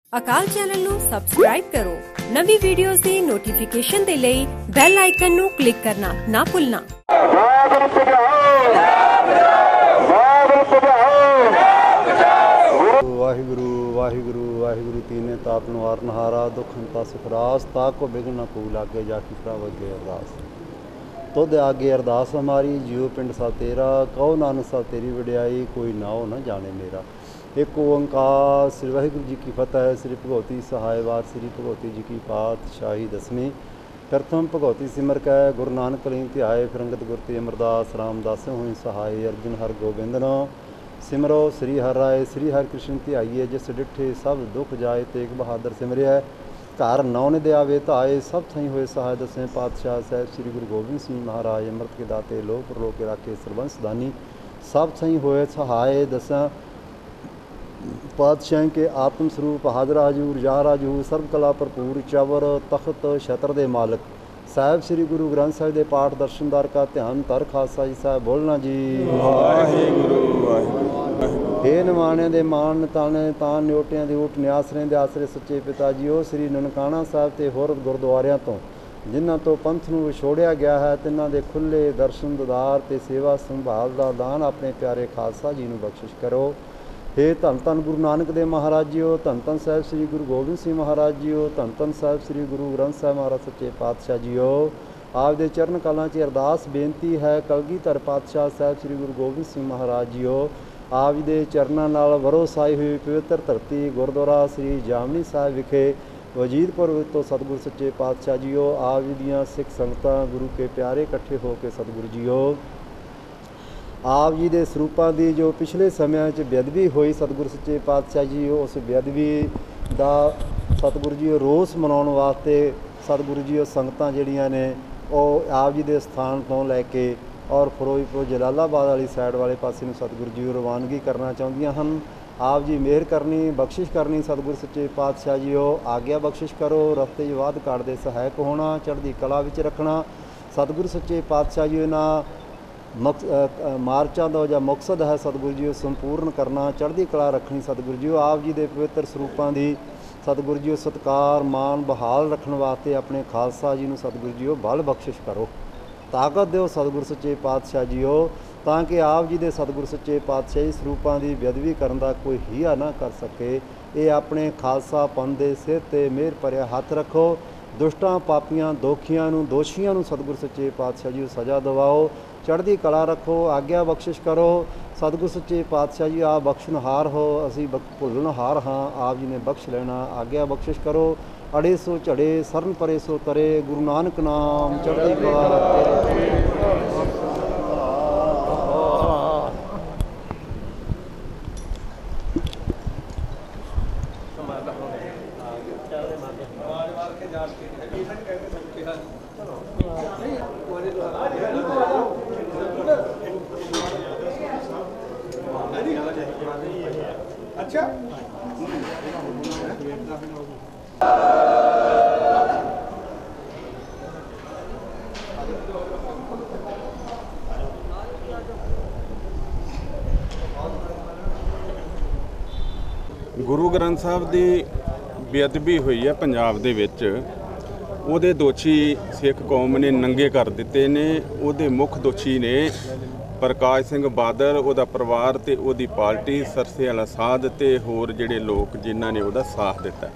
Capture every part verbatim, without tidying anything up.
ਅਕਾਲ channel ਨੂੰ subscribe ਕਰੋ। ਨਵੀਂ ਵੀਡੀਓਜ਼ ਦੀ ਨੋਟੀਫਿਕੇਸ਼ਨ ਦੇ ਲਈ ਬੈਲ ਆਈਕਨ ਨੂੰ ਕਲਿੱਕ ਕਰਨਾ ਨਾ ਭੁੱਲਣਾ। ਵਾਹਿਗੁਰੂ ਵਾਹਿਗੁਰੂ ਵਾਹਿਗुरु तीने ताप नवार नहारा दुख हंता सुखरास ताक को बिघन न को लागे जाकी प्रभ अगे अरदास तुद आगे अरदास हमारी जियो पिंड सा तेरा कहो नानक सा तेरी वड्याई कोई नाओ न जाने मेरा। एक ओंकार श्री वाहिगुरु जी की फतह। श्री भगवती सहायवार श्री भगवती जी की पातशाही दसवीं। प्रथम भगवती सिमर कै गुरु नानक लीन ध्याए फिरंगत गुरती अमरदास रामदास हुई सहाय अर्जुन हर गोबिंद नो सिमरो श्री हर राय श्री हर कृष्ण ध्याइए जिस डिठे सब दुख जाए तेग बहादुर सिमरिया घर नौ ने दयावे धाए सब थई हुए सहाय दसें पातशाह साहब श्री गुरु गोबिंद सिंह महाराज अमृत के दाते लोक प्रलोक के राखे सरबंस दानी सब थई हुए सहाय दसा पातशाह के आत्म स्वरूप हाजरा हजूर जहरा हजूर सर्व कला भरपूर चवर तख्त छत्र दे मालक साहब श्री गुरु ग्रंथ साहिब के पाठ दर्शनदार का ध्यान तर खालसा जी साहब बोलना जी वाहिगुरू वाहिगुरू। हे नवाणिया दे मान ताने तान न्योटियां दे ऊट न्यासरे दे आसरे सच्चे पिता जी ओ श्री ननकाना साहब ते होर गुरुद्वारियां तो जिन्हां तो पंथ नूं विछोड़िया गया है तिन्हां दे खुले दर्शन ददार ते सेवा संभाल दा दान अपने प्यारे खालसा जी नूं बख्शिश करो। हे धन धन गुरु नानक देव महाराज जीओ धन धन साहब श्री गुरु गोबिंद सिंह महाराज जीओ धन धन साहब श्री गुरु ग्रंथ साहब महाराज सच्चे पातशाह जीओ आप दे चरण कलां च अरदास बेनती है कलगीधर पातशाह साहब श्री गुरु गोबिंद सिंह महाराज जीओ आप दे चरणां नाल वरोसाई हुई पवित्र धरती गुरुद्वारा श्री जामनी साहब विखे वजीदपुर तो सतगुरु सच्चे पातशाह जीओ आप दीआं सिख संगतां गुरु के प्यारे इकट्ठे हो के सतगुरु जीओ आप जी के ਸਰੂਪਾਂ की जो पिछले समय बेअदबी हुई सतगुरु सच्चे पातशाह जी उस बेअदबी का सतगुरु जी रोस मनाने वास्ते सतगुरु जी संगतां जिहड़ियां ने ਉਹ आप जी के स्थान तो लैके और फिरोजपुर जलालाबाद वाली साइड वाले पासे सतगुरु जी रवानगी करना चाहदियां हैं। आप जी मेहर करनी बख्शिश करनी सतगुरु सच्चे पातशाह जी आग्ञा बख्शिश करो रस्ते वाद काट दे सहायक होना चढ़दी कला विच रखना सतगुरु सच्चे पातशाह जी ना मक मार्चां का जो मकसद है सतगुरु जी संपूर्ण करना चढ़दी कला रखनी सतगुरु जी आप जी के पवित्र सरूपों की सतगुरु जी सत्कार मान बहाल रखने वास्ते अपने खालसा जी नूं सतगुरु जी बल बख्शिश करो ताकत दो सतगुरु सच्चे पातशाह जी ताकि आप जी के सतगुरु सच्चे पातशाही सरूपों की बेअदबी करने का कोई हीआ ना कर सके। ये अपने खालसा पंथ के सिर ते मेहर भरिया हथ रखो दुष्टां पापियां दोखियां नूं दोषियां नूं सतगुरु सच्चे पातशाह जी सज़ा दिवाओ चढ़दी कला रखो आग्ञा बख्शिश करो सतगुरु सच्चे पातशाह जी आप बख्शनहार हो असी भुलनहार हाँ आप जी ने बख्श लेना आग्ञा बख्शिश करो अड़े सो झड़े सरन परे सो तरे गुरु नानक नाम चढ़दी कला रखे। अच्छा गुरु ग्रंथ साहब की बेअदबी हुई है पंजाब दे विच ਉਹਦੇ ਦੋਸ਼ੀ सिख कौम ने नंगे कर दिते ने ਉਹਦੇ मुख दोषी ने प्रकाश सिंह बादल ਉਹਦਾ ਪਰਿਵਾਰ ਤੇ ਉਹਦੀ ਪਾਰਟੀ ਸਰਸੇ ਵਾਲਾ ਸਾਧ ਤੇ ਹੋਰ ਜਿਹੜੇ ਲੋਕ ਜਿਨ੍ਹਾਂ ਨੇ ਉਹਦਾ ਸਾਥ ਦਿੱਤਾ।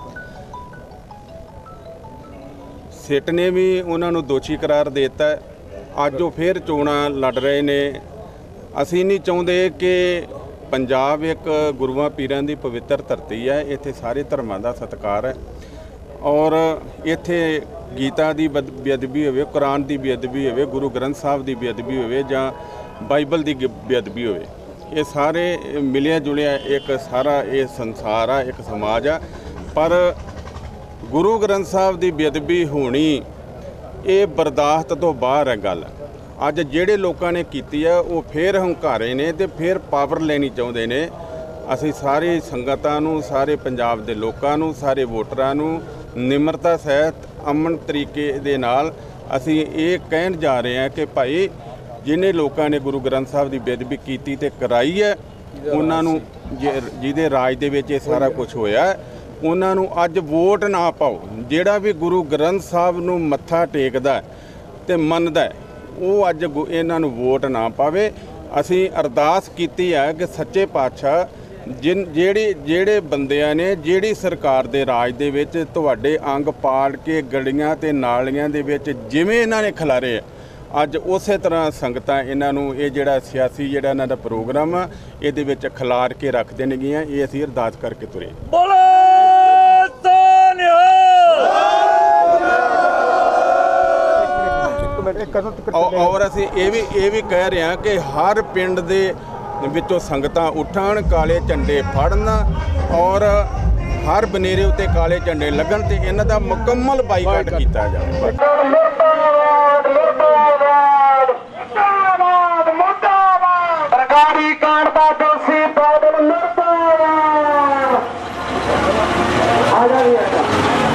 ਸਿੱਟ ਨੇ ਵੀ ਉਹਨਾਂ ਨੂੰ ਦੋਸ਼ੀ ਕਰਾਰ ਦੇ ਦਿੱਤਾ। ਅੱਜ ਉਹ ਫਿਰ ਚੋਣਾਂ ਲੜ ਰਹੇ ਨੇ। ਅਸੀਂ ਨਹੀਂ ਚਾਹੁੰਦੇ ਕਿ ਪੰਜਾਬ ਇੱਕ ਗੁਰੂਆਂ ਪੀਰਾਂ ਦੀ ਪਵਿੱਤਰ ਧਰਤੀ ਹੈ ਇੱਥੇ ਸਾਰੇ ਧਰਮਾਂ ਦਾ ਸਤਿਕਾਰ ਹੈ और इत्थे गीता की बेअदबी होवे कुरान की बेअदबी होवे गुरु ग्रंथ साहब की बेअदबी होवे जां बाइबल की बेअदबी होवे ये सारे मिलिया जुलिया एक सारा ये संसार आ एक समाज आ पर गुरु ग्रंथ साहब की बेअदबी होनी ये बर्दाश्त तो बाहर है गल। अज जिहड़े लोगों ने कीती है वो फिर हंकारे ने ते फिर पावर लेनी चाहुंदे ने। असीं सारी संगतां नूं सारे पंजाब दे लोकां नूं सारे वोटरां नूं निमरता सहित अमन तरीके दे नाल असीं ये कहण जा रहे हैं कि भाई जिन्हें लोगों ने गुरु ग्रंथ साहब की बेअदबी की ते कराई है उन्होंने जिहदे राज दे विच ये सारा कुछ होया ਉਹਨਾਂ ਨੂੰ ਅੱਜ ਵੋਟ ਨਾ ਪਾਓ। ਜਿਹੜਾ ਵੀ ਗੁਰੂ ਗ੍ਰੰਥ ਸਾਹਿਬ ਨੂੰ ਮੱਥਾ ਟੇਕਦਾ ਤੇ ਮੰਨਦਾ ਉਹ ਅੱਜ ਗੁ- ਇਹਨਾਂ ਨੂੰ ਵੋਟ ਨਾ ਪਾਵੇ। ਅਸੀਂ ਅਰਦਾਸ ਕੀਤੀ ਹੈ ਕਿ ਸੱਚੇ ਪਾਤਸ਼ਾਹ ਜਿਨ ਜਿਹੜੀ ਜਿਹੜੇ ਬੰਦਿਆਂ ਨੇ ਜਿਹੜੀ ਸਰਕਾਰ ਦੇ ਰਾਜ ਦੇ ਵਿੱਚ ਤੁਹਾਡੇ ਅੰਗ ਪਾੜ ਕੇ ਗਲੀਆਂ ਤੇ ਨਾਲੀਆਂ ਦੇ ਵਿੱਚ ਜਿਵੇਂ ਇਹਨਾਂ ਨੇ ਖਿਲਾਰੇ ਆ, ਅੱਜ ਉਸੇ ਤਰ੍ਹਾਂ ਸੰਗਤਾਂ ਇਹਨਾਂ ਨੂੰ ਇਹ ਜਿਹੜਾ ਸਿਆਸੀ ਜਿਹੜਾ ਇਹਨਾਂ ਦਾ ਪ੍ਰੋਗਰਾਮ ਆ ਇਹਦੇ ਵਿੱਚ ਖਿਲਾਰ ਕੇ ਰੱਖ ਦੇਣਗੀਆਂ। ਇਹ ਅਸੀਂ ਅਰਦਾਸ ਕਰਕੇ ਤੁਰੇ। ਔਰ ਅਸੀਂ ਇਹ ਵੀ ਇਹ ਵੀ ਕਹਿ ਰਹੇ ਹਾਂ ਕਿ ਹਰ ਪਿੰਡ ਦੇ ਵਿੱਚੋਂ ਸੰਗਤਾਂ ਉੱਠਣ, ਕਾਲੇ ਝੰਡੇ ਫੜਨ ਔਰ ਹਰ ਬਨੇਰੇ ਉੱਤੇ ਕਾਲੇ ਝੰਡੇ ਲੱਗਣ ਤੇ ਇਹਨਾਂ ਦਾ ਮੁਕੰਮਲ ਬਾਈਕਾਟ ਕੀਤਾ ਜਾਵੇ। ਸਰਕਾਰੀ ਕਾਂਡ ਦਾ ਦੋਸ਼ੀ ਬਾਦਲ ਮੁਰਦਾਬਾਦ। ਆ ਜਾ ਜੀ, ਆ ਜਾ।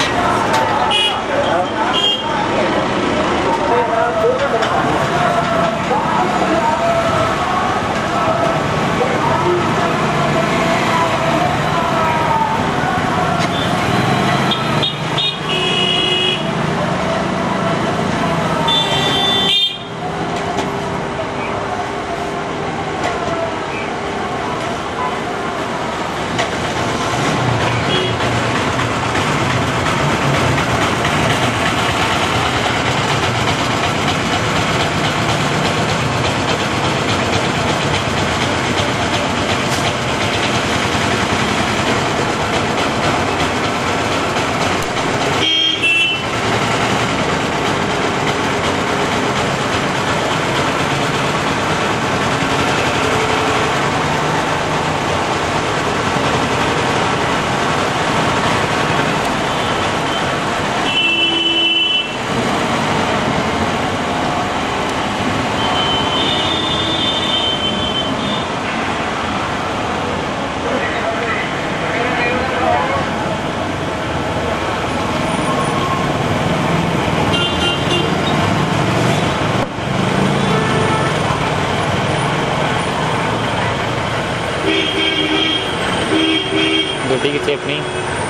ਗੱਡੀ ਕਿੱਥੇ ਆਪਣੀ?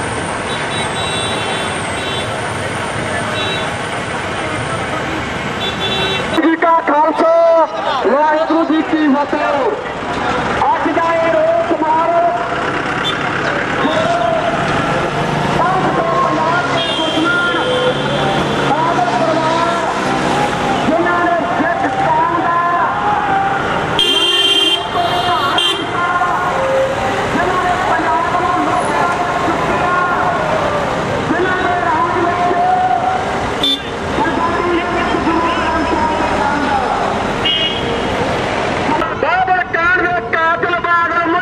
ਜੀ ਕਾ ਖਾਲਸਾ, ਵਾਹਿਗੁਰੂ ਜੀ ਕੀ ਫਤਿਹ। ਅੱਜ ਦਾ ਇਹ ਰੋਸ ਸਮਾਰੋਹ ਜਿਨ੍ਹਾਂ ਨੇ ਸਿੱਖ ਕੌਮ ਦਾ ਬਾਬਰ ਕਾਂਡ ਦੇ ਕਾਤਲ ਬਾਦਲ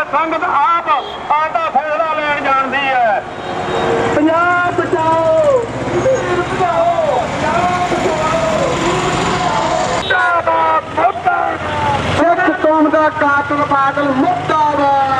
ਸੰਗਤ ਆਪ ਆਟਾ ਫੈਸਲਾ ਲੈਣ ਜਾਣਦੀ ਹੈ। ਪੰਜਾਬ ਬਚਾਓ, ਵੀਰ ਬਚਾਓ, ਪੰਜਾਬ ਬਚਾਓ। ਸਿੱਖ ਕੌਮ ਦਾ ਕਾਤਲ ਬਾਦਲ ਮੁਰਦਾਬਾਦ।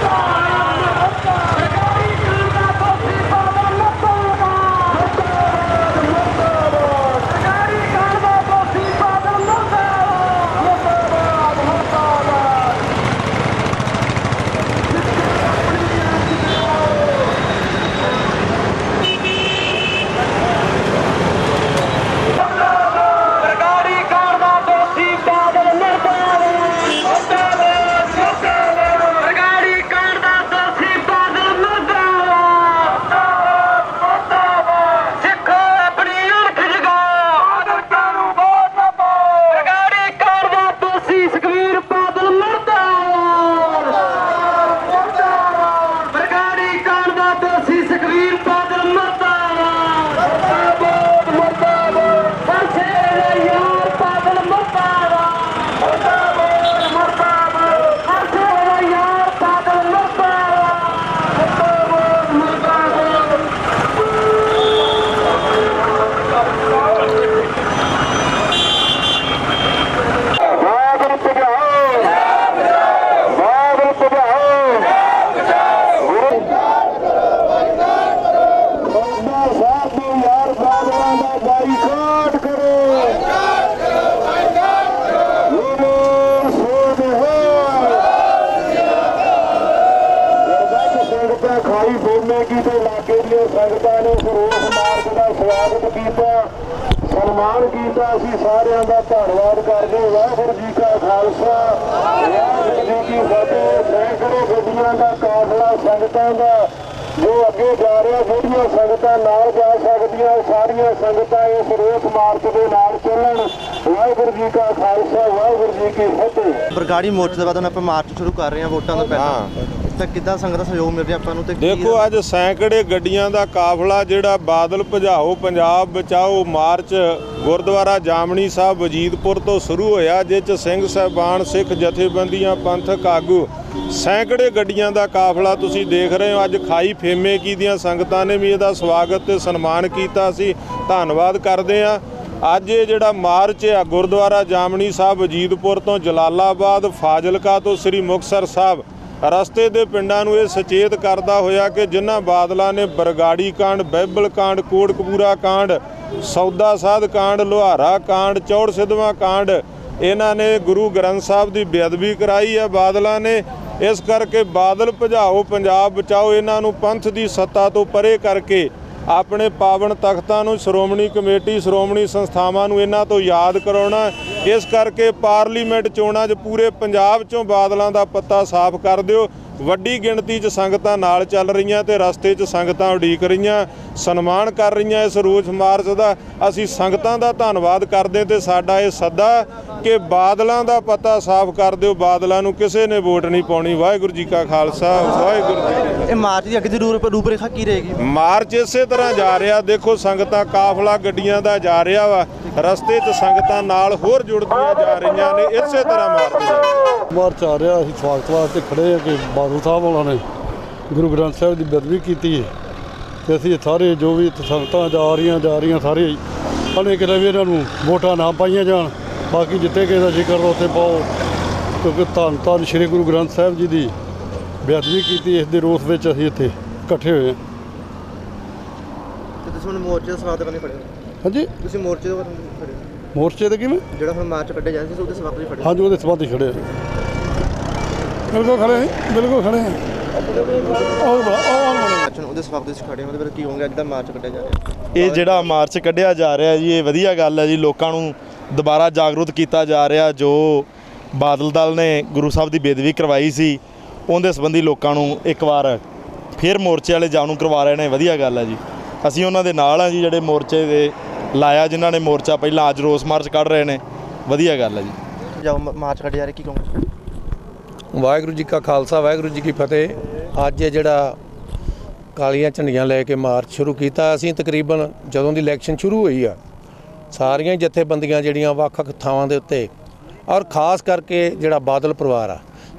ਖਾਈ ਫੇਮੇਗੀ ਦੇ ਲਾਗੇ ਦੀਆਂ ਸੰਗਤਾਂ ਨੇ ਸਰੋਸ ਮਾਰਗ ਦਾ ਸਵਾਗਤ ਕੀਤਾ, ਸਨਮਾਨ ਕੀਤਾ। ਅਸੀਂ ਸਾਰਿਆਂ ਦਾ ਧੰਨਵਾਦ ਕਰਦੇ ਹਾਂ। ਵਾਹਿਗੁਰੂ ਜੀ ਕਾ ਖਾਲਸਾ, ਵਾਹਿਗੁਰੂ ਜੀ ਕੀ ਫਤਿਹ। ਸੈਂਕੜੇ ਗੱਡੀਆਂ ਦਾ ਕਾਫਲਾ ਸੰਗਤਾਂ ਦਾ ਜੋ ਅੱਗੇ ਜਾ ਰਿਹਾ, ਜਿਹੜੀਆਂ ਸੰਗਤਾਂ ਨਾਲ ਜਾ ਸਕਦੀਆਂ ਸਾਰੀਆਂ ਸੰਗਤਾਂ ਇਸ ਰੋਸ ਮਾਰਚ ਦੇ ਨਾਲ ਚੱਲਣ। ਵਾਹਿਗੁਰੂ ਜੀ ਕਾ ਖਾਲਸਾ, ਵਾਹਿਗੁਰੂ ਜੀ ਕੀ ਫਤਿਹ। ਬਰਗਾੜੀ ਮੋਰਚੇ ਦੇ ਬਾਅਦ ਹੁਣ ਆਪਾਂ ਮਾਰਚ ਸ਼ੁਰੂ ਕਰ ਰਹੇ ਹਾਂ ਵੋਟਾਂ ਤੋਂ ਪਹਿਲਾਂ, ਤਾਂ ਕਿੱਦਾਂ ਸੰਗਤ ਦਾ ਸਹਿਯੋਗ ਮਿਲ ਰਿਹਾ ਆਪਾਂ ਨੂੰ? ਤੇ ਦੇਖੋ ਅੱਜ ਸੈਂਕੜੇ ਗੱਡੀਆਂ ਦਾ ਕਾਫਲਾ ਜਿਹੜਾ ਬਾਦਲ ਭਜਾਓ ਪੰਜਾਬ ਬਚਾਓ ਮਾਰਚ ਗੁਰਦੁਆਰਾ ਜਾਮਣੀ ਸਾਹਿਬ ਵਜੀਦਪੁਰ ਤੋਂ ਸ਼ੁਰੂ ਹੋਇਆ, ਜਿਸ 'ਚ ਸਿੰਘ ਸਾਹਿਬਾਨ, ਸਿੱਖ ਜਥੇਬੰਦੀਆਂ, ਪੰਥਕ ਆਗੂ, ਸੈਂਕੜੇ ਗੱਡੀਆਂ ਦਾ ਕਾਫਲਾ ਤੁਸੀਂ ਦੇਖ ਰਹੇ ਹੋ। ਅੱਜ ਖਾਈ ਫੇਮੇਕੀ ਦੀਆਂ ਸੰਗਤਾਂ ਨੇ ਵੀ ਇਹਦਾ ਸਵਾਗਤ ਤੇ ਸਨਮਾਨ ਕੀਤਾ, ਅਸੀਂ ਧੰਨਵਾਦ ਕਰਦੇ ਹਾਂ। ਅੱਜ ਇਹ ਜਿਹੜਾ ਮਾਰਚ ਆ ਗੁਰਦੁਆਰਾ ਜਾਮਣੀ ਸਾਹਿਬ ਵਜੀਦਪੁਰ ਤੋਂ ਜਲਾਲਾਬਾਦ, ਫਾਜ਼ਿਲਕਾ ਤੋਂ ਸ੍ਰੀ ਮੁਕਤਸਰ ਸਾਹਿਬ ਰਸਤੇ ਦੇ ਪਿੰਡਾਂ ਨੂੰ ਇਹ ਸੁਚੇਤ ਕਰਦਾ ਹੋਇਆ ਕਿ ਜਿਨ੍ਹਾਂ ਬਾਦਲਾਂ ਨੇ ਬਰਗਾੜੀ ਕਾਂਡ, ਬਾਈਬਲ ਕਾਂਡ, ਕੋਟਕਪੂਰਾ ਕਾਂਡ, ਸੌਦਾ ਸਾਧ ਕਾਂਡ, ਲੁਹਾਰਾ ਕਾਂਡ, ਚੌੜ ਸਿੱਧਵਾਂ ਕਾਂਡ, ਇਹਨਾਂ ਨੇ ਗੁਰੂ ਗ੍ਰੰਥ ਸਾਹਿਬ ਦੀ ਬੇਅਦਬੀ ਕਰਾਈ ਹੈ ਬਾਦਲਾਂ ਨੇ। ਇਸ ਕਰਕੇ ਬਾਦਲ ਭਜਾਓ ਪੰਜਾਬ ਬਚਾਓ ਇਹਨਾਂ ਨੂੰ ਪੰਥ ਦੀ ਸੱਤਾ ਤੋਂ ਪਰੇ ਕਰਕੇ ਆਪਣੇ ਪਾਵਨ ਤਖਤਾਂ ਨੂੰ, ਸ਼੍ਰੋਮਣੀ ਕਮੇਟੀ, ਸ਼੍ਰੋਮਣੀ ਸੰਸਥਾਵਾਂ ਨੂੰ ਇਹਨਾਂ ਤੋਂ ਯਾਦ ਕਰਾਉਣਾ। ਇਸ ਕਰਕੇ ਪਾਰਲੀਮੈਂਟ ਚੋਣਾਂ 'ਚ ਪੂਰੇ ਪੰਜਾਬ 'ਚੋਂ ਬਾਦਲਾਂ ਦਾ ਪੱਤਾ ਸਾਫ਼ ਕਰ ਦਿਓ। ਵੱਡੀ ਗਿਣਤੀ 'ਚ ਸੰਗਤਾਂ ਨਾਲ ਚੱਲ ਰਹੀਆਂ ਤੇ ਰਸਤੇ 'ਚ ਸੰਗਤਾਂ ਉਡੀਕ ਰਹੀਆਂ, ਸਨਮਾਨ ਕਰ ਰਹੀਆਂ ਇਸ ਰੋਸ ਮਾਰਚ ਦਾ। ਅਸੀਂ ਸੰਗਤਾਂ ਦਾ ਧੰਨਵਾਦ ਕਰਦੇ ਤੇ ਸਾਡਾ ਇਹ ਸੱਦਾ ਕਿ ਬਾਦਲਾਂ ਦਾ ਪੱਤਾ ਸਾਫ਼ ਕਰ ਦਿਓ, ਬਾਦਲਾਂ ਨੂੰ ਕਿਸੇ ਨੇ ਵੋਟ ਨਹੀਂ ਪਾਉਣੀ। ਵਾਹਿਗੁਰੂ ਜੀ ਕਾ ਖਾਲਸਾ, ਵਾਹਿਗੁਰੂ ਜੀ। ਇਹ ਮਾਰਚ ਦੀ ਅੱਗੇ ਦੀ ਰੂਪ ਰੇਖਾ ਕੀ ਰਹੇਗੀ? ਮਾਰਚ ਇਸੇ ਤਰ੍ਹਾਂ ਜਾ ਰਿਹਾ, ਦੇਖੋ ਸੰਗਤਾਂ ਕਾਫਲਾ ਗੱਡੀਆਂ ਦਾ ਜਾ ਰਿਹਾ ਵਾ, ਰਸਤੇ 'ਚ ਸੰਗਤਾਂ ਨਾਲ ਹੋਰ ਜੁੜਦੀਆਂ ਜਾ ਰਹੀਆਂ ਨੇ। ਇਸੇ ਤਰ੍ਹਾਂ ਮਾਰਚ ਮਾਰਚ ਆ ਰਿਹਾ। ਅਸੀਂ ਸਵਾਗਤ ਵਾਸਤੇ ਖੜੇ ਹਾਂ ਕਿ ਬਾਦਲ ਸਾਹਿਬ ਉਹਨਾਂ ਨੇ ਗੁਰੂ ਗ੍ਰੰਥ ਸਾਹਿਬ ਦੀ ਬੇਅਦਬੀ ਕੀਤੀ ਹੈ ਅਤੇ ਅਸੀਂ ਸਾਰੇ ਜੋ ਵੀ ਸੰਗਤਾਂ ਜਾ ਰਹੀਆਂ ਜਾ ਰਹੀਆਂ ਸਾਰੇ ਅਨੇ ਕਿਤੇ ਵੀ ਇਹਨਾਂ ਨੂੰ ਵੋਟਾਂ ਨਾ ਪਾਈਆਂ ਜਾਣ। ਬਾਕੀ ਜਿੱਥੇ ਕਿਸੇ ਦਾ ਜ਼ਿਕਰ ਉੱਥੇ ਪਾਓ, ਕਿਉਂਕਿ ਧੰਨ ਧੰਨ ਸ਼੍ਰੀ ਗੁਰੂ ਗ੍ਰੰਥ ਸਾਹਿਬ ਜੀ ਦੀ ਬੇਅਦਬੀ ਕੀਤੀ, ਇਸ ਦੇ ਰੋਸ ਵਿੱਚ ਅਸੀਂ ਇੱਥੇ ਇਕੱਠੇ ਹੋਏ ਹਾਂ। ਤੇ ਤੁਸੀਂ ਹੁਣ ਮੋਰਚੇ ਦਾ ਸਵਾਗਤ ਕਰਨੇ ਖੜੇ ਹੋ? ਹਾਂਜੀ, ਤੁਸੀਂ ਮੋਰਚੇ ਦਾ ਖੜੇ ਹੋ? ਮੋਰਚੇ ਤੇ ਕਿਵੇਂ? ਜਿਹੜਾ ਹੁਣ ਮਾਰਚ ਕੱਢਿਆ ਜਾ ਰਿਹਾ ਸੀ ਉਹਦੇ ਸਵਾਗਤ ਲਈ ਖੜੇ? ਹਾਂਜੀ, ਉਹਦੇ ਸਬੰਧ ਹੀ ਖੜੇ ਹਾਂ। ਬਿਲਕੁਲ ਖੜੇ ਹਾਂ, ਬਿਲਕੁਲ ਖੜੇ ਹਾਂ। ਉਹਦੇ ਸਵਾਗਤ ਵਿੱਚ ਖੜੇ ਹੋ, ਉਹਦੇ ਬਾਰੇ ਕੀ ਹੋਊਗਾ ਅੱਜ ਦਾ ਮਾਰਚ ਕੱਢਿਆ ਜਾ ਰਿਹਾ? ਇਹ ਜਿਹੜਾ ਮਾਰਚ ਕੱਢਿਆ ਜਾ ਰਿਹਾ ਜੀ, ਇਹ ਵਧੀਆ ਗੱਲ ਹੈ ਜੀ। ਲੋਕਾਂ ਨੂੰ ਦੁਬਾਰਾ ਜਾਗਰੂਕ ਕੀਤਾ ਜਾ ਰਿਹਾ। ਜੋ ਬਾਦਲ ਦਲ ਨੇ ਗੁਰੂ ਸਾਹਿਬ ਦੀ ਬੇਅਦਬੀ ਕਰਵਾਈ ਸੀ ਉਹਦੇ ਸੰਬੰਧੀ ਲੋਕਾਂ ਨੂੰ ਇੱਕ ਵਾਰ ਫਿਰ ਮੋਰਚੇ ਵਾਲੇ ਜਾਣੂ ਕਰਵਾ ਰਹੇ ਨੇ। ਵਧੀਆ ਗੱਲ ਹੈ ਜੀ, ਅਸੀਂ ਉਹਨਾਂ ਦੇ ਨਾਲ ਹਾਂ ਜੀ, ਜਿਹੜੇ ਮੋਰਚੇ ਦੇ ਲਾਇਆ, ਜਿਨ੍ਹਾਂ ਨੇ ਮੋਰਚਾ ਪਹਿਲਾਂ ਅੱਜ ਰੋਸ ਮਾਰਚ ਕੱਢ ਰਹੇ ਨੇ। ਵਧੀਆ ਗੱਲ ਹੈ ਜੀ। ਜਾਓ ਮਾਰਚ ਕੱਢਿਆ ਜਾ ਰਿਹਾ, ਕੀ ਕਹੋਗੇ? ਵਾਹਿਗੁਰੂ ਜੀ ਕਾ ਖਾਲਸਾ, ਵਾਹਿਗੁਰੂ ਜੀ ਕੀ ਫਤਿਹ। ਅੱਜ ਇਹ ਜਿਹੜਾ ਕਾਲੀਆਂ ਝੰਡੀਆਂ ਲੈ ਕੇ ਮਾਰਚ ਸ਼ੁਰੂ ਕੀਤਾ, ਅਸੀਂ ਤਕਰੀਬਨ ਜਦੋਂ ਦੀ ਇਲੈਕਸ਼ਨ ਸ਼ੁਰੂ ਹੋਈ ਆ ਸਾਰੀਆਂ ਜਥੇਬੰਦੀਆਂ ਜਿਹੜੀਆਂ ਵੱਖ-ਵੱਖ ਥਾਵਾਂ ਦੇ ਉੱਤੇ, ਔਰ ਖਾਸ ਕਰਕੇ ਜਿਹੜਾ ਬਾਦਲ ਪਰਿਵਾਰ ਆ,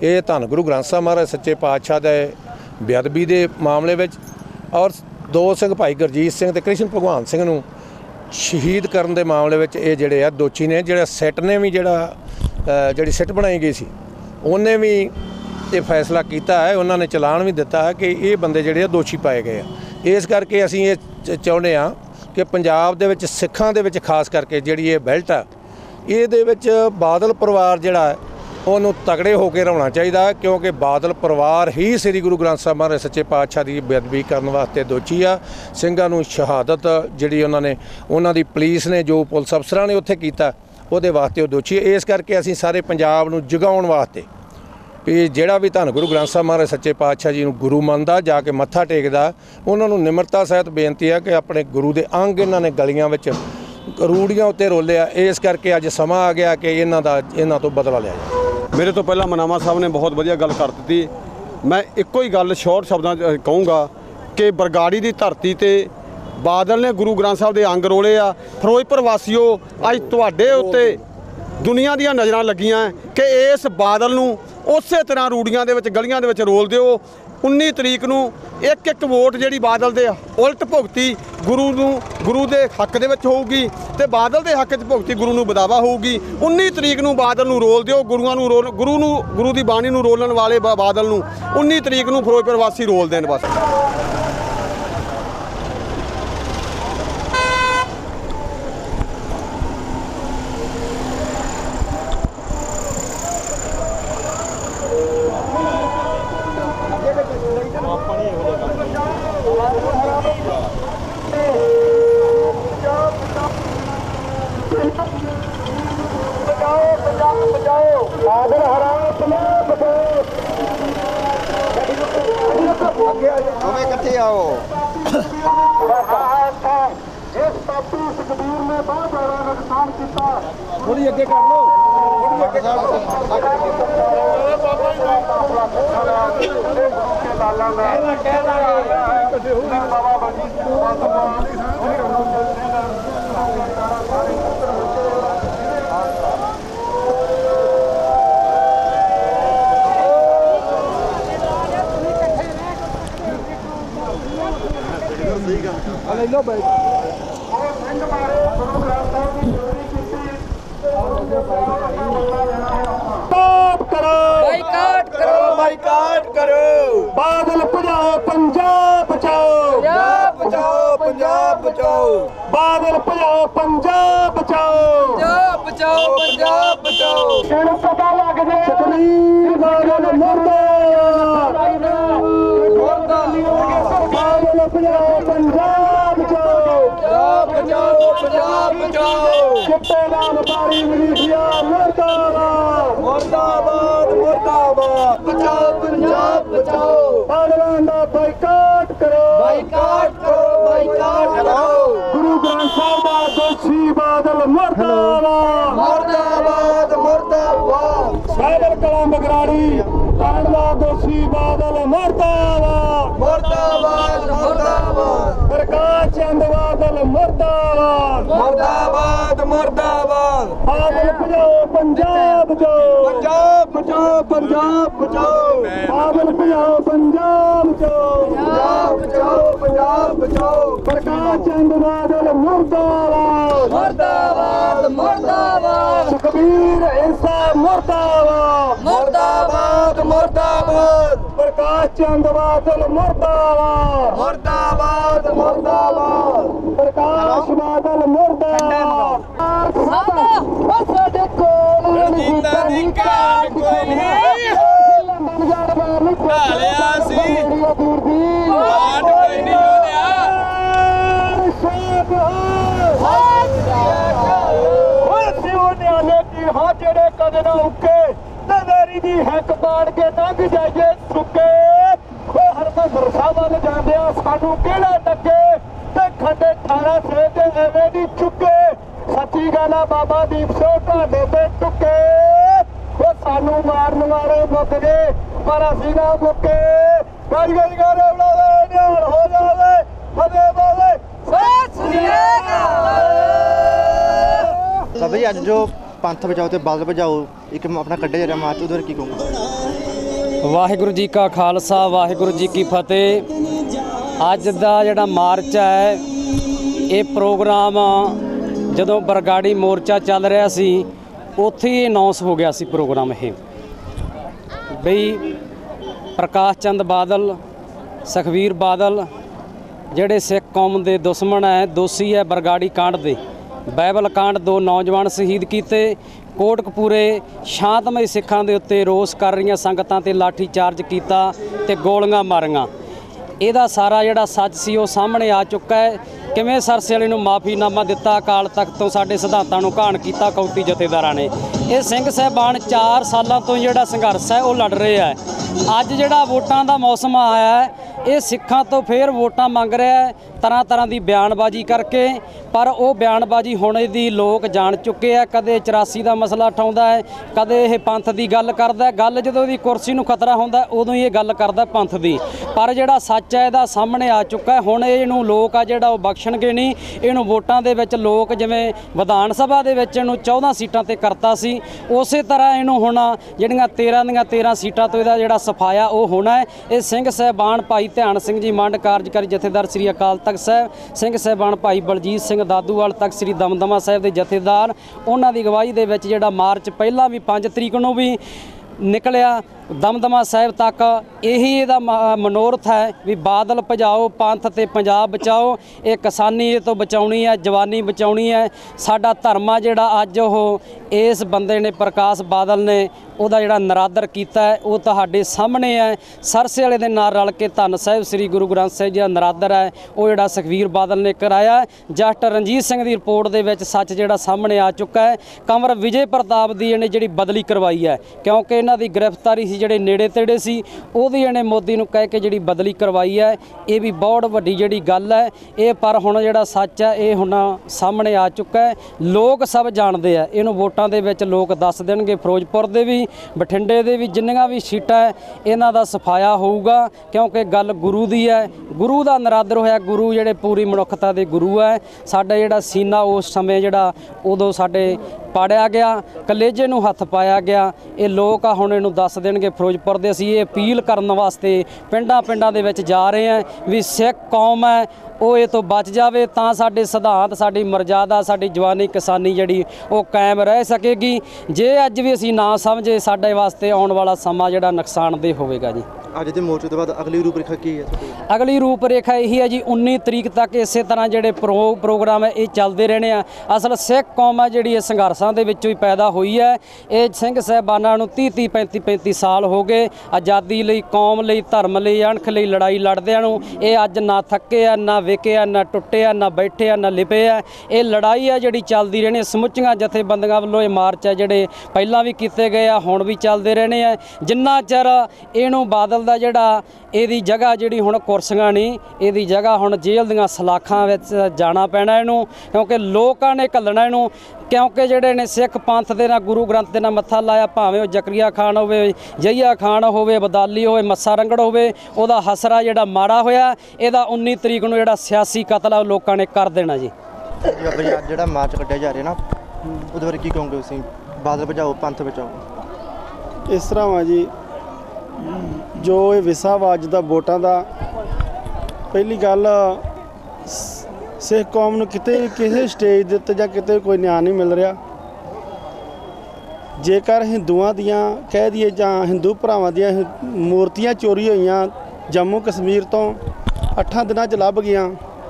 ਇਹ ਧੰਨ ਗੁਰੂ ਗ੍ਰੰਥ ਸਾਹਿਬ ਮਹਾਰਾਜ ਸੱਚੇ ਪਾਤਸ਼ਾਹ ਦੇ ਬੇਅਦਬੀ ਦੇ ਮਾਮਲੇ ਵਿੱਚ ਔਰ ਦੋ ਸਿੰਘ ਭਾਈ ਗੁਰਜੀਤ ਸਿੰਘ ਤੇ ਕ੍ਰਿਸ਼ਨ ਭਗਵਾਨ ਸਿੰਘ ਨੂੰ ਸ਼ਹੀਦ ਕਰਨ ਦੇ ਮਾਮਲੇ ਵਿੱਚ ਇਹ ਜਿਹੜੇ ਆ ਦੋਸ਼ੀ ਨੇ। ਜਿਹੜਾ ਸਿੱਟ ਨੇ ਵੀ ਜਿਹੜਾ ਜਿਹੜੀ ਸਿੱਟ ਬਣਾਈ ਗਈ ਸੀ ਉਹਨੇ ਵੀ ਇਹ ਫੈਸਲਾ ਕੀਤਾ ਹੈ, ਉਹਨਾਂ ਨੇ ਚਲਾਨ ਵੀ ਦਿੱਤਾ ਹੈ ਕਿ ਇਹ ਬੰਦੇ ਜਿਹੜੇ ਆ ਦੋਸ਼ੀ ਪਾਏ ਗਏ ਆ। ਇਸ ਕਰਕੇ ਅਸੀਂ ਇਹ ਚਾਹੁੰਦੇ ਹਾਂ ਕਿ ਪੰਜਾਬ ਦੇ ਵਿੱਚ ਸਿੱਖਾਂ ਦੇ ਵਿੱਚ ਖਾਸ ਕਰਕੇ ਜਿਹੜੀ ਇਹ ਬੈਲਟ ਆ ਇਹਦੇ ਵਿੱਚ ਬਾਦਲ ਪਰਿਵਾਰ ਜਿਹੜਾ ਉਹਨੂੰ ਤਗੜੇ ਹੋ ਕੇ ਰਹਿਣਾ ਚਾਹੀਦਾ, ਕਿਉਂਕਿ ਬਾਦਲ ਪਰਿਵਾਰ ਹੀ ਸ੍ਰੀ ਗੁਰੂ ਗ੍ਰੰਥ ਸਾਹਿਬ ਮਹਾਰਾਜ ਸੱਚੇ ਪਾਤਸ਼ਾਹ ਦੀ ਬੇਅਦਬੀ ਕਰਨ ਵਾਸਤੇ ਦੋਸ਼ੀ ਆ। ਸਿੰਘਾਂ ਨੂੰ ਸ਼ਹਾਦਤ ਜਿਹੜੀ ਉਹਨਾਂ ਨੇ ਉਹਨਾਂ ਦੀ ਪੁਲਿਸ ਨੇ ਜੋ ਪੁਲਿਸ ਅਫਸਰਾਂ ਨੇ ਉੱਥੇ ਕੀਤਾ ਉਹਦੇ ਵਾਸਤੇ ਉਹ ਦੋਸ਼ੀ। ਇਸ ਕਰਕੇ ਅਸੀਂ ਸਾਰੇ ਪੰਜਾਬ ਨੂੰ ਜਗਾਉਣ ਵਾਸਤੇ ਵੀ ਜਿਹੜਾ ਵੀ ਧੰਨ ਗੁਰੂ ਗ੍ਰੰਥ ਸਾਹਿਬ ਮਹਾਰਾਜ ਸੱਚੇ ਪਾਤਸ਼ਾਹ ਜੀ ਨੂੰ ਗੁਰੂ ਮੰਨਦਾ ਜਾ ਕੇ ਮੱਥਾ ਟੇਕਦਾ, ਉਹਨਾਂ ਨੂੰ ਨਿਮਰਤਾ ਸਹਿਤ ਬੇਨਤੀ ਹੈ ਕਿ ਆਪਣੇ ਗੁਰੂ ਦੇ ਅੰਗ ਇਹਨਾਂ ਨੇ ਗਲੀਆਂ ਵਿੱਚ ਰੂੜੀਆਂ ਉੱਤੇ ਰੋਲਿਆ। ਇਸ ਕਰਕੇ ਅੱਜ ਸਮਾਂ ਆ ਗਿਆ ਕਿ ਇਹਨਾਂ ਦਾ ਇਹਨਾਂ ਤੋਂ ਬਦਲਾ ਲਿਆ ਜਾਏ। ਮੇਰੇ ਤੋਂ ਪਹਿਲਾਂ ਮਨਾਮਾ ਸਾਹਿਬ ਨੇ ਬਹੁਤ ਵਧੀਆ ਗੱਲ ਕਰ ਦਿੱਤੀ। ਮੈਂ ਇੱਕੋ ਹੀ ਗੱਲ ਸ਼ਾਰਟ ਸ਼ਬਦਾਂ 'ਚ ਕਹੂੰਗਾ ਕਿ ਬਰਗਾੜੀ ਦੀ ਧਰਤੀ ਤੇ ਬਾਦਲ ਨੇ ਗੁਰੂ ਗ੍ਰੰਥ ਸਾਹਿਬ ਦੇ ਅੰਗ ਰੋਲੇ ਆ। ਫਿਰੋਜ਼ਪੁਰ ਵਾਸੀਓ, ਅੱਜ ਤੁਹਾਡੇ ਉੱਤੇ ਦੁਨੀਆ ਦੀਆਂ ਨਜ਼ਰਾਂ ਲੱਗੀਆਂ ਕਿ ਇਸ ਬਾਦਲ ਨੂੰ ਉਸੇ ਤਰ੍ਹਾਂ ਰੂੜੀਆਂ ਦੇ ਵਿੱਚ ਗਲੀਆਂ ਦੇ ਵਿੱਚ ਰੋਲ ਦਿਓ। ਉੱਨੀ ਤਰੀਕ ਨੂੰ ਇੱਕ ਇੱਕ ਵੋਟ ਜਿਹੜੀ ਬਾਦਲ ਦੇ ਉਲਟ ਭੁਗਤੀ ਗੁਰੂ ਨੂੰ ਗੁਰੂ ਦੇ ਹੱਕ ਦੇ ਵਿੱਚ ਹੋਊਗੀ ਤੇ ਬਾਦਲ ਦੇ ਹੱਕ 'ਚ ਭੁਗਤੀ ਗੁਰੂ ਨੂੰ ਬਦਾਵਾ ਹੋਊਗੀ। ਉੱਨੀ ਤਰੀਕ ਨੂੰ ਬਾਦਲ ਨੂੰ ਰੋਲ ਦਿਓ, ਗੁਰੂਆਂ ਨੂੰ ਰੋਲ ਗੁਰੂ ਨੂੰ ਗੁਰੂ ਦੀ ਬਾਣੀ ਨੂੰ ਰੋਲਣ ਵਾਲੇ ਬਾਦਲ ਨੂੰ ਉੱਨੀ ਤਰੀਕ ਨੂੰ ਫਿਰੋਜ਼ਪੁਰ ਵਾਸੀ ਰੋਲ ਦੇਣ ਬਸ। ਦੋਵੇਂ ਇਕੱਠੇ ਆਓ। ਇਸ ਪਾਪੀ ਸੁਖਬੀਰ ਨੇ ਬਹੁਤ ਬੜਾ ਨੁਕਸਾਨ ਕੀਤਾ। ਥੋੜੀ ਅੱਗੇ ਕਰ ਲਓ, ਥੋੜੀ ਅੱਗੇ ਕਰ ਲਓ। ਲੈ ਲਓ ਬਾਈ ਉਹ ਸਿੰਘ ਮਾਰੇ ਗੁਰੂ ਗ੍ਰੰਥ ਸਾਹਿਬ ਦੀ ਚੋਰੀ ਕੀਤੀ। ਬਾਈਕਾਟ ਕਰੋ, ਬਾਈਕਾਟ ਕਰੋ, ਬਾਈਕਾਟ ਕਰੋ। ਬਾਦਲ ਭਜਾਓ, ਪੰਜਾਬ ਬਚਾਓ, ਪੰਜਾਬ ਬਚਾਓ, ਪੰਜਾਬ ਬਚਾਓ। ਬਾਦਲ ਭਜਾਓ, ਪੰਜਾਬ ਬਚਾਓ, ਪੰਜਾਬ ਬਚਾਓ, ਪੰਜਾਬ ਬਚਾਓ। ਇਹਨੂੰ ਪਤਾ ਲੱਗ ਜੇ ਸੁਖਬੀਰ ਬਾਦਲ ਮੁਰਦਾਬਾਦ, ਬਾਦਲ ਭਜਾਓ, ਪੰਜਾਬ ਬਚਾਓ, ਪੰਜਾਬ ਬਚਾਓ, ਪੰਜਾਬ ਬਚਾਓ। ਚਿੱਟੇ ਦਾ ਵਪਾਰੀ ਮਜੀਠੀਆ ਮੁਰਦਾਬਾਦ, ਮੁਰਦਾਬਾਦ, ਮੁਰਦਾਬਾਦ। ਬਚਾਓ ਪੰਜਾਬ ਬਚਾਓ। ਬਾਦਲਾਂ ਦਾ ਬਾਈਕਾਟ ਕਰੋ, ਬਾਈਕਾਟ ਕਰੋ, ਬਾਈਕਾਟ ਕਰੋ। ਗੁਰੂ ਗ੍ਰੰਥ ਸਾਹਿਬ ਦਾ ਦੋਸ਼ੀ ਬਾਦਲ ਮੁਰਦਾਬਾਦ, ਮੁਰਦਾਬਾਦ, ਮੁਰਦਾਬਾਦ। ਸਾਬਰ ਕਲਾਂ ਬਗਰਾੜੀ ਕਾਂਡ ਦਾ ਦੋਸ਼ੀ ਬਾਦਲ ਮੁਰਦਾਬਾਦ, ਮੁਰਦਾਬਾਦ, ਮੁਰਦਾਬਾਦ। ਪ੍ਰਕਾਸ਼ ਚੰਦ ਬਾਦਲ ਮੁਰਦਾਬਾਦ, ਮੁਰਦਾਬਾਦ, ਮੁਰਦਾਬਾਦ। ਬਾਦਲ ਭਜਾਓ, ਪੰਜਾਬ ਬਚਾਓ, ਪੰਜਾਬ ਬਚਾਓ, ਪੰਜਾਬ ਬਚਾਓ। ਬਾਦਲ ਭਜਾਓ, ਪੰਜਾਬ ਬਚਾਓ, ਪੰਜਾਬ ਬਚਾਓ, ਪੰਜਾਬ ਬਚਾਓ। ਪ੍ਰਕਾਸ਼ ਚੰਦ ਬਾਦਲ ਮੁਰਦਾਬਾਦ, ਮੁਰਦਾਬਾਦ, ਮੁਰਦਾਬਾਦ। ਸੁਖਬੀਰ ਇੰਸਾ ਮੁਰਦਾਬਾਦ, ਮੁਰਦਾਬਾਦ, ਮੁਰਦਾਬਾਦ। ਪ੍ਰਕਾਸ਼ ਚੰਦ ਬਾਦਲ ਮੁਰਦਾਬਾਦ, ਮੁਰਦਾਬਾਦ, ਮੁਰਦਾਬਾਦ। ਪ੍ਰਕਾਸ਼ ਬਾਦਲ ਮੁਰਦਾਬਾਦ। ਸਾਡੇ ਕੋਲ ਰਣਜੀਤਾਂ ਦੀ ਘਾਟ ਕੋਈ ਨਹੀਂ, ਢਾਲਿਆ ਸੀ ਘਾਟ ਕੋਈ ਨਹੀਂ ਹੋਇਆ। ਨਿਆਣੇ ਕੀ ਹਾਂ ਜਿਹੜੇ ਕਦੇ ਨਾ ਉੱਕੇ ਤੇ ਮੇਰੀ ਦੀ ਹੱਕ ਪਾੜ ਕੇ ਲੰਘ ਜਾਈਏ ਸੁੱਕੇ। ਉਹ ਹਰਮੰਦਰ ਸਾਹਿਬ ਵੱਲ ਜਾਂਦਿਆਂ ਸਾਨੂੰ ਕਿਹੜਾ ਟੱਕੇ ਤੇ ਖੰਡੇ ਅਠਾਰਾਂ ਸੇ ਤੇ ਐਵੇਂ ਦੀ ਚੁੱਕੇ। ਸੱਚੀ ਗੱਲ ਆ ਬਾਬਾ ਦੀਪ ਸਿੰਘ ਤੁਹਾਡੇ ਤੇ ਟੁੱਕੇ। ਉਹ ਸਾਨੂੰ ਮਾਰਨ ਵਾਲੇ ਮੁੱਕ ਗਏ ਪਰ ਅਸੀਂ ਨਾ ਮੁੱਕੇ। ਗਾੜੀ ਗਾੜੀ ਗਾੜੇ ਬਣਾਵੇ ਨਿਹਾਲ ਹੋ ਜਾਵੇ ਫਤਿਹ ਬੋਲੇ ਸਤਿ ਸ੍ਰੀ ਅਕਾਲ। ਬਾਬਾ ਜੀ ਅੱਜ ਜੋ ਪੰਥ ਬਚਾਓ ਤੇ ਬਾਦਲ ਭਜਾਓ ਇੱਕ ਆਪਣਾ ਕੱਢਿਆ ਜਾ ਰਿਹਾ ਮਾਰਚ, ਉਹਦੇ ਬਾਰੇ ਕੀ ਕਹੋਗੇ? ਵਾਹਿਗੁਰੂ ਜੀ ਕਾ ਖਾਲਸਾ ਵਾਹਿਗੁਰੂ ਜੀ ਕੀ ਫਤਿਹ। ਅੱਜ ਦਾ ਜਿਹੜਾ ਮਾਰਚ ਹੈ ਇਹ ਪ੍ਰੋਗਰਾਮ ਜਦੋਂ ਬਰਗਾੜੀ ਮੋਰਚਾ ਚੱਲ ਰਿਹਾ ਸੀ ਉੱਥੇ ਹੀ ਅਨਾਉਂਸ ਹੋ ਗਿਆ ਸੀ ਪ੍ਰੋਗਰਾਮ ਇਹ ਬਈ ਪ੍ਰਕਾਸ਼ ਚੰਦ ਬਾਦਲ ਸੁਖਬੀਰ ਬਾਦਲ ਜਿਹੜੇ ਸਿੱਖ ਕੌਮ ਦੇ ਦੁਸ਼ਮਣ ਹੈ, ਦੋਸ਼ੀ ਹੈ ਬਰਗਾੜੀ ਕਾਂਡ ਦੇ, ਬਾਈਬਲ ਕਾਂਡ, ਦੋ ਨੌਜਵਾਨ ਸ਼ਹੀਦ ਕੀਤੇ, ਕੋਟਕਪੂਰੇ ਸ਼ਾਂਤਮਈ ਸਿੱਖਾਂ ਦੇ ਉੱਤੇ ਰੋਸ ਕਰ ਰਹੀਆਂ ਸੰਗਤਾਂ ਤੇ ਲਾਠੀ ਚਾਰਜ ਕੀਤਾ ਤੇ ਗੋਲੀਆਂ ਮਾਰੀਆਂ। ਇਹਦਾ ਸਾਰਾ ਜਿਹੜਾ ਸੱਚ ਸੀ ਉਹ ਸਾਹਮਣੇ ਆ ਚੁੱਕਾ ਹੈ। ਕਿਵੇਂ ਸਰਸੇ ਵਾਲੇ ਨੂੰ ਮਾਫੀਨਾਮਾ ਦਿੱਤਾ, ਅਕਾਲ ਤਖਤ ਤੋਂ ਸਾਡੇ ਸਿਧਾਂਤਾਂ ਨੂੰ ਘਾਣ ਕੀਤਾ ਕੌਤੀ ਜਥੇਦਾਰਾਂ ਨੇ। ਇਹ ਸਿੰਘ ਸਾਹਿਬਾਨ ਚਾਰ ਸਾਲਾਂ ਤੋਂ ਜਿਹੜਾ ਸੰਘਰਸ਼ ਹੈ ਉਹ ਲੜ ਰਹੇ ਆ। ਅੱਜ ਜਿਹੜਾ ਵੋਟਾਂ ਦਾ ਮੌਸਮ ਆਇਆ ਹੈ ਇਹ ਸਿੱਖਾਂ ਤੋਂ ਫੇਰ ਵੋਟਾਂ ਮੰਗ ਰਿਹਾ ਹੈ ਤਰ੍ਹਾਂ ਤਰ੍ਹਾਂ ਦੀ ਬਿਆਨਬਾਜ਼ੀ ਕਰਕੇ, ਪਰ ਉਹ ਬਿਆਨਬਾਜ਼ੀ ਹੁਣ ਦੀ ਲੋਕ ਜਾਣ ਚੁੱਕੇ ਆ। ਕਦੇ ਚੁਰਾਸੀ ਦਾ ਮਸਲਾ ਉਠਾਉਂਦਾ ਹੈ, ਕਦੇ ਇਹ ਪੰਥ ਦੀ ਗੱਲ ਕਰਦਾ। ਗੱਲ ਜਦੋਂ ਇਹਦੀ ਕੁਰਸੀ ਨੂੰ ਖਤਰਾ ਹੁੰਦਾ ਉਦੋਂ ਹੀ ਇਹ ਗੱਲ ਕਰਦਾ ਪੰਥ ਦੀ, ਪਰ ਜਿਹੜਾ ਸੱਚ ਹੈ ਇਹਦਾ ਸਾਹਮਣੇ ਆ ਚੁੱਕਾ। ਹੁਣ ਇਹਨੂੰ ਲੋਕ ਆ ਜਿਹੜਾ ਉਹ ਬਖਸ਼ਣਗੇ ਨਹੀਂ। ਇਹਨੂੰ ਵੋਟਾਂ ਦੇ ਵਿੱਚ ਲੋਕ ਜਿਵੇਂ ਵਿਧਾਨ ਸਭਾ ਦੇ ਵਿੱਚ ਇਹਨੂੰ ਚੌਦਾਂ ਸੀਟਾਂ ਤੇ ਕਰਤਾ ਸੀ, ਉਸੇ ਤਰ੍ਹਾਂ ਇਹਨੂੰ ਹੁਣ ਜਿਹੜੀਆਂ ਤੇਰ੍ਹਾਂ ਦੀਆਂ ਤੇਰ੍ਹਾਂ ਸੀਟਾਂ ਤੋਂ ਇਹਦਾ ਜਿਹੜਾ ਸਫਾਇਆ ਉਹ ਹੋਣਾ ਹੈ। ਇਹ ਸਿੰਘ ਸਾਹਿਬਾਨ ਭਾਈ ਧਿਆਨ ਸਿੰਘ ਜੀ ਮੰਡ ਕਾਰਜਕਾਰੀ ਜਥੇਦਾਰ ਸ੍ਰੀ ਅਕਾਲ ਤਖਤ ਸਾਹਿਬ, ਸਿੰਘ ਸਾਹਿਬਾਨ ਭਾਈ ਬਲਜੀਤ ਸਿੰਘ ਦਾਦੂਵਾਲ ਤੱਕ ਸ੍ਰੀ ਦਮਦਮਾ ਸਾਹਿਬ ਦੇ ਜਥੇਦਾਰ, ਉਹਨਾਂ ਦੀ ਅਗਵਾਈ ਦੇ ਵਿੱਚ ਜਿਹੜਾ ਮਾਰਚ ਪਹਿਲਾਂ ਵੀ ਪੰਜ ਤਰੀਕ ਨੂੰ ਵੀ ਨਿਕਲਿਆ ਦਮਦਮਾ ਸਾਹਿਬ ਤੱਕ। ਇਹੀ ਇਹਦਾ ਮਨੋਰਥ ਹੈ ਵੀ ਬਾਦਲ ਭਜਾਓ, ਪੰਥ ਤੇ ਪੰਜਾਬ ਬਚਾਓ। ਇਹ ਕਿਸਾਨੀ ਇਹ ਤੋਂ ਬਚਾਉਣੀ ਹੈ, ਜਵਾਨੀ ਬਚਾਉਣੀ ਹੈ। ਸਾਡਾ ਧਰਮ ਆ ਜਿਹੜਾ ਅੱਜ ਉਹ ਇਸ ਬੰਦੇ ਨੇ ਪ੍ਰਕਾਸ਼ ਬਾਦਲ ਨੇ ਉਹਦਾ ਜਿਹੜਾ ਨਰਾਦਰ ਕੀਤਾ ਹੈ ਉਹ ਤੁਹਾਡੇ ਸਾਹਮਣੇ ਹੈ। ਸਰਸੇ ਵਾਲੇ ਦੇ ਨਾਲ ਰਲ ਕੇ ਧੰਨ ਸਾਹਿਬ ਸ੍ਰੀ ਗੁਰੂ ਗ੍ਰੰਥ ਸਾਹਿਬ ਜੀ ਦਾ ਨਰਾਦਰ ਹੈ ਉਹ ਜਿਹੜਾ ਸੁਖਬੀਰ ਬਾਦਲ ਨੇ ਕਰਾਇਆ। ਜਸਟ ਰਣਜੀਤ ਸਿੰਘ ਦੀ ਰਿਪੋਰਟ ਦੇ ਵਿੱਚ ਸੱਚ ਜਿਹੜਾ ਸਾਹਮਣੇ ਆ ਚੁੱਕਾ ਹੈ। ਕੰਵਰ ਵਿਜੇ ਪ੍ਰਤਾਪ ਦੀ ਇਹਨੇ ਜਿਹੜੀ ਬਦਲੀ ਕਰਵਾਈ ਹੈ, ਕਿਉਂਕਿ ਇਹਨਾਂ ਦੀ ਗ੍ਰਿਫਤਾਰੀ ਸੀ ਜਿਹੜੇ ਨੇੜੇ ਤੇੜੇ ਸੀ, ਉਹਦੀ ਇਹਨੇ ਮੋਦੀ ਨੂੰ ਕਹਿ ਕੇ ਜਿਹੜੀ ਬਦਲੀ ਕਰਵਾਈ ਹੈ। ਇਹ ਵੀ ਬਹੁਤ ਵੱਡੀ ਜਿਹੜੀ ਗੱਲ ਹੈ ਇਹ, ਪਰ ਹੁਣ ਜਿਹੜਾ ਸੱਚ ਹੈ ਇਹ ਹੁਣ ਸਾਹਮਣੇ ਆ ਚੁੱਕਾ ਹੈ। ਲੋਕ ਸਭ ਜਾਣਦੇ ਆ ਇਹਨੂੰ, ਵੋਟਾਂ ਦੇ ਵਿੱਚ ਲੋਕ ਦੱਸ ਦੇਣਗੇ। ਫਿਰੋਜ਼ਪੁਰ ਦੇ ਵੀ, ਬਠਿੰਡੇ ਦੇ ਵੀ, ਜਿੰਨੀਆਂ ਵੀ ਸੀਟਾਂ ਹੈ ਇਹਨਾਂ ਦਾ ਸਫਾਇਆ ਹੋਊਗਾ, ਕਿਉਂਕਿ ਗੱਲ ਗੁਰੂ ਦੀ ਹੈ। ਗੁਰੂ ਦਾ ਨਰਾਦਰ ਹੋਇਆ, ਗੁਰੂ ਜਿਹੜੇ ਪੂਰੀ ਮਨੁੱਖਤਾ ਦੇ ਗੁਰੂ ਹੈ। ਸਾਡਾ ਜਿਹੜਾ ਸੀਨਾ ਉਸ ਸਮੇਂ ਜਿਹੜਾ ਉਦੋਂ ਸਾਡੇ ਪਾੜਿਆ ਗਿਆ, ਕਲੇਜੇ ਨੂੰ ਹੱਥ ਪਾਇਆ ਗਿਆ। ਇਹ ਲੋਕ ਆ ਹੁਣ ਇਹਨੂੰ ਦੱਸ ਦੇਣਗੇ ਫਿਰੋਜ਼ਪੁਰ ਦੇ। ਅਸੀਂ ਇਹ ਅਪੀਲ ਕਰਨ ਵਾਸਤੇ ਪਿੰਡਾਂ ਪਿੰਡਾਂ ਦੇ ਵਿੱਚ ਜਾ ਰਹੇ ਹਾਂ ਵੀ ਸਿੱਖ ਕੌਮ ਹੈ ਉਹ ਇਹ ਤੋਂ ਬਚ ਜਾਵੇ, ਤਾਂ ਸਾਡੇ ਸਿਧਾਂਤ, ਸਾਡੀ ਮਰਜ਼ਾਦਾ, ਸਾਡੀ ਜਵਾਨੀ ਕਿਸਾਨੀ ਜਿਹੜੀ ਉਹ ਕਾਇਮ ਰਹਿ ਸਕੇਗੀ। ਜੇ ਅੱਜ ਵੀ ਅਸੀਂ ਨਾ ਸਮਝੇ ਸਾਡੇ ਵਾਸਤੇ ਆਉਣ ਵਾਲਾ ਸਮਾਂ ਜਿਹੜਾ ਨੁਕਸਾਨਦੇਹ ਹੋਵੇਗਾ ਜੀ। ਅੱਜ ਦੇ ਮੋਰਚੇ ਤੋਂ ਬਾਅਦ ਅਗਲੀ ਰੂਪਰੇਖਾ ਕੀ ਹੈ? ਅਗਲੀ ਰੂਪਰੇਖਾ ਇਹੀ ਹੈ ਜੀ, ਉੱਨੀ ਤਰੀਕ ਤੱਕ ਇਸੇ ਤਰ੍ਹਾਂ ਜਿਹੜੇ ਪ੍ਰੋ ਪ੍ਰੋਗਰਾਮ ਹੈ ਇਹ ਚੱਲਦੇ ਰਹਿਣੇ ਆ। ਅਸਲ ਸਿੱਖ ਕੌਮ ਹੈ ਜਿਹੜੀ ਇਹ ਸੰਘਰਸ਼ਾਂ ਦੇ ਵਿੱਚੋਂ ਹੀ ਪੈਦਾ ਹੋਈ ਹੈ। ਇਹ ਸਿੰਘ ਸਾਹਿਬਾਨਾਂ ਨੂੰ ਤੀਹ ਤੀਹ ਪੈਂਤੀ ਪੈਂਤੀ ਸਾਲ ਹੋ ਗਏ ਆਜ਼ਾਦੀ ਲਈ, ਕੌਮ ਲਈ, ਧਰਮ ਲਈ, ਅਣਖ ਲਈ ਲੜਾਈ ਲੜਦਿਆਂ ਨੂੰ। ਇਹ ਅੱਜ ਨਾ ਥੱਕੇ ਆ, ਨਾ ਵਿਕੇ ਆ, ਨਾ ਟੁੱਟੇ ਆ, ਨਾ ਬੈਠੇ ਆ, ਨਾ ਲਿਪੇ ਆ। ਇਹ ਲੜਾਈ ਆ ਜਿਹੜੀ ਚੱਲਦੀ ਰਹਿਣੀ। ਸਮੁੱਚੀਆਂ ਜਥੇਬੰਦੀਆਂ ਵੱਲੋਂ ਇਹ ਮਾਰਚ ਹੈ ਜਿਹੜੇ ਪਹਿਲਾਂ ਵੀ ਕੀਤੇ ਗਏ ਆ, ਹੁਣ ਵੀ ਚੱਲਦੇ ਰਹਿਣੇ ਆ। ਜਿੰਨਾ ਚਿਰ ਇਹਨੂੰ ਬਾਦਲ ਦਾ ਜਿਹੜਾ ਇਹਦੀ ਜਗ੍ਹਾ ਜਿਹੜੀ ਹੁਣ ਕੁਰਸੀਆਂ ਨਹੀਂ, ਇਹਦੀ ਜਗ੍ਹਾ ਹੁਣ ਜੇਲ੍ਹ ਦੀਆਂ ਸਲਾਖਾਂ ਵਿੱਚ ਜਾਣਾ ਪੈਣਾ ਇਹਨੂੰ, ਕਿਉਂਕਿ ਲੋਕਾਂ ਨੇ ਘੱਲਣਾ ਇਹਨੂੰ। ਕਿਉਂਕਿ ਜਿਹੜੇ ਨੇ ਸਿੱਖ ਪੰਥ ਦੇ ਨਾਲ, ਗੁਰੂ ਗ੍ਰੰਥ ਦੇ ਨਾਲ ਮੱਥਾ ਲਾਇਆ, ਭਾਵੇਂ ਉਹ ਜ਼ਕਰੀਆ ਖਾਨ ਹੋਵੇ, ਜਹੀਆ ਖਾਨ ਹੋਵੇ, ਅਬਦਾਲੀ ਹੋਵੇ, ਮੱਸਾ ਰੰਗੜ ਹੋਵੇ, ਉਹਦਾ ਹਸਰਾ ਜਿਹੜਾ ਮਾੜਾ ਹੋਇਆ ਇਹਦਾ ਉੱਨੀ ਤਰੀਕ ਨੂੰ ਜਿਹੜਾ ਸਿਆਸੀ ਕਤਲ ਆ ਉਹ ਲੋਕਾਂ ਨੇ ਕਰ ਦੇਣਾ ਜੀ। ਜਿਹੜਾ ਮਾਰਚ ਕੱਢਿਆ ਜਾ ਰਿਹਾ ਨਾ ਉਹਦੇ ਬਾਰੇ ਕੀ ਕਹੋਗੇ ਤੁਸੀਂ? ਬਾਦਲ ਭਜਾਓ, ਪੰਥ ਬਚਾਓ। ਇਸ ਤਰ੍ਹਾਂ ਵਾ ਜੀ, ਜੋ ਇਹ ਵਿਸਾ ਵਾ ਅੱਜ ਦਾ ਵੋਟਾਂ ਦਾ, ਪਹਿਲੀ ਗੱਲ ਸਿੱਖ ਕੌਮ ਨੂੰ ਕਿਤੇ ਕਿਸੇ ਸਟੇਜ ਦੇ ਉੱਤੇ ਜਾਂ ਕਿਤੇ ਕੋਈ ਨਿਆਂ ਨਹੀਂ ਮਿਲ ਰਿਹਾ। ਜੇਕਰ ਹਿੰਦੂਆਂ ਦੀਆਂ ਕਹਿ ਦਈਏ ਜਾਂ ਹਿੰਦੂ ਭਰਾਵਾਂ ਦੀਆਂ ਮੂਰਤੀਆਂ ਚੋਰੀ ਹੋਈਆਂ ਜੰਮੂ ਕਸ਼ਮੀਰ ਤੋਂ ਅੱਠਾਂ ਦਿਨਾਂ 'ਚ ਲੱਭ ਗਈਆਂ।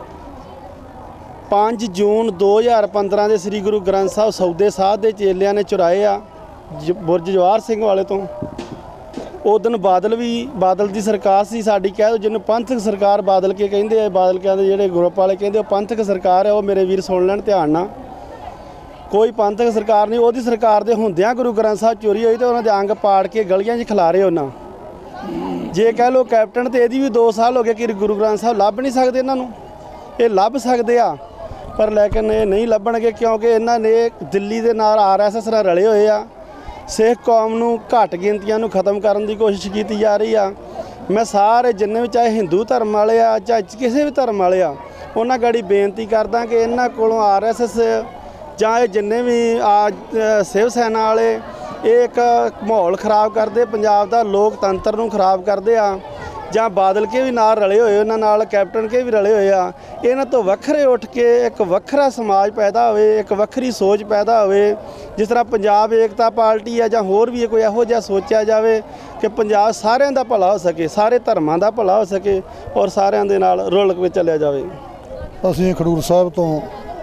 ਪੰਜ ਜੂਨ ਦੋ ਹਜ਼ਾਰ ਪੰਦਰਾਂ ਦੇ ਸ੍ਰੀ ਗੁਰੂ ਗ੍ਰੰਥ ਸਾਹਿਬ ਸੌਦੇ ਸਾਧ ਦੇ ਚੇਲਿਆਂ ਨੇ ਚੁਰਾਏ ਆ ਬੁਰਜ ਜਵਾਹਰ ਸਿੰਘ ਵਾਲੇ ਤੋਂ। ਉਹ ਦਿਨ ਬਾਦਲ ਵੀ, ਬਾਦਲ ਦੀ ਸਰਕਾਰ ਸੀ ਸਾਡੀ, ਕਹਿ ਦਿਓ ਜਿਹਨੂੰ ਪੰਥਕ ਸਰਕਾਰ ਬਾਦਲ ਕੇ ਕਹਿੰਦੇ ਆ। ਬਾਦਲ ਕਹਿੰਦੇ ਜਿਹੜੇ ਗਰੁੱਪ ਵਾਲੇ ਕਹਿੰਦੇ ਉਹ ਪੰਥਕ ਸਰਕਾਰ ਹੈ। ਉਹ ਮੇਰੇ ਵੀਰ ਸੁਣ ਲੈਣ ਧਿਆਨ ਨਾਲ, ਕੋਈ ਪੰਥਕ ਸਰਕਾਰ ਨਹੀਂ। ਉਹਦੀ ਸਰਕਾਰ ਦੇ ਹੁੰਦਿਆਂ ਗੁਰੂ ਗ੍ਰੰਥ ਸਾਹਿਬ ਚੋਰੀ ਹੋਈ ਤੇ ਉਹਨਾਂ ਦੇ ਅੰਗ ਪਾੜ ਕੇ ਗਲੀਆਂ 'ਚ ਖਿਲਾਰੇ ਉਹਨਾਂ। ਜੇ ਕਹਿ ਲਓ ਕੈਪਟਨ, ਤੇ ਇਹਦੀ ਵੀ ਦੋ ਸਾਲ ਹੋ ਗਏ ਕਿ ਗੁਰੂ ਗ੍ਰੰਥ ਸਾਹਿਬ ਲੱਭ ਨਹੀਂ ਸਕਦੇ ਇਹਨਾਂ ਨੂੰ। ਇਹ ਲੱਭ ਸਕਦੇ ਆ ਪਰ ਲੇਕਿਨ ਇਹ ਨਹੀਂ ਲੱਭਣਗੇ, ਕਿਉਂਕਿ ਇਹਨਾਂ ਨੇ ਦਿੱਲੀ ਦੇ ਨਾਲ ਆਰ ਐਸ ਐਸ ਨਾਲ ਰਲੇ ਹੋਏ ਆ। ਸਿੱਖ ਕੌਮ ਨੂੰ ਘੱਟ ਗਿਣਤੀਆਂ ਨੂੰ ਖਤਮ ਕਰਨ ਦੀ ਕੋਸ਼ਿਸ਼ ਕੀਤੀ ਜਾ ਰਹੀ ਆ। ਮੈਂ ਸਾਰੇ ਜਿੰਨੇ ਵੀ, ਚਾਹੇ ਹਿੰਦੂ ਧਰਮ ਵਾਲੇ ਆ ਚਾਹੇ ਕਿਸੇ ਵੀ ਧਰਮ ਵਾਲੇ ਆ, ਉਹਨਾਂ ਗਾੜੀ ਬੇਨਤੀ ਕਰਦਾ ਕਿ ਇਹਨਾਂ ਕੋਲੋਂ ਆਰ ਐਸ ਐਸ ਜਾਂ ਇਹ ਜਿੰਨੇ ਵੀ ਆ ਸ਼ਿਵ ਸੈਨਾ ਵਾਲੇ, ਇਹ ਇੱਕ ਮਾਹੌਲ ਖਰਾਬ ਕਰਦੇ, ਪੰਜਾਬ ਦਾ ਲੋਕਤੰਤਰ ਨੂੰ ਖਰਾਬ ਕਰਦੇ ਆ। ਜਾਂ ਬਾਦਲ ਕੇ ਵੀ ਨਾਲ ਰਲੇ ਹੋਏ, ਉਹਨਾਂ ਨਾਲ ਕੈਪਟਨ ਕੇ ਵੀ ਰਲੇ ਹੋਏ ਆ। ਇਹਨਾਂ ਤੋਂ ਵੱਖਰੇ ਉੱਠ ਕੇ ਇੱਕ ਵੱਖਰਾ ਸਮਾਜ ਪੈਦਾ ਹੋਵੇ, ਇੱਕ ਵੱਖਰੀ ਸੋਚ ਪੈਦਾ ਹੋਵੇ। ਜਿਸ ਤਰ੍ਹਾਂ ਪੰਜਾਬ ਏਕਤਾ ਪਾਰਟੀ ਆ ਜਾਂ ਹੋਰ ਵੀ ਕੋਈ ਇਹੋ ਜਿਹਾ ਸੋਚਿਆ ਜਾਵੇ ਕਿ ਪੰਜਾਬ ਸਾਰਿਆਂ ਦਾ ਭਲਾ ਹੋ ਸਕੇ, ਸਾਰੇ ਧਰਮਾਂ ਦਾ ਭਲਾ ਹੋ ਸਕੇ ਔਰ ਸਾਰਿਆਂ ਦੇ ਨਾਲ ਰੁਲ ਕੇ ਚੱਲਿਆ ਜਾਵੇ। ਅਸੀਂ ਖਡੂਰ ਸਾਹਿਬ ਤੋਂ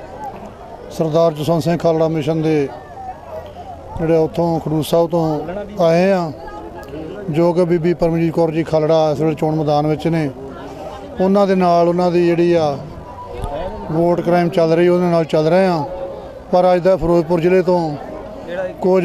ਸਰਦਾਰ ਜਸਵੰਤ ਸਿੰਘ ਖਾਲੜਾ ਮਿਸ਼ਨ ਦੇ ਜਿਹੜੇ ਉੱਥੋਂ ਖਡੂਰ ਸਾਹਿਬ ਤੋਂ ਆਏ ਆ, ਜੋ ਕਿ ਬੀਬੀ ਪਰਮਜੀਤ ਕੌਰ ਜੀ ਖਾਲੜਾ ਇਸ ਵੇਲੇ ਚੋਣ ਮੈਦਾਨ ਵਿੱਚ ਨੇ। ਉਹਨਾਂ ਦੇ ਨਾਲ ਉਹਨਾਂ ਦੀ ਜਿਹੜੀ ਆ ਵੋਟ ਕ੍ਰਾਈਮ ਚੱਲ ਰਹੀ, ਉਹਦੇ ਨਾਲ ਚੱਲ ਰਹੇ ਆ। ਪਰ ਅੱਜ ਦਾ ਫਿਰੋਜ਼ਪੁਰ ਜ਼ਿਲ੍ਹੇ ਤੋਂ ਕੁਝ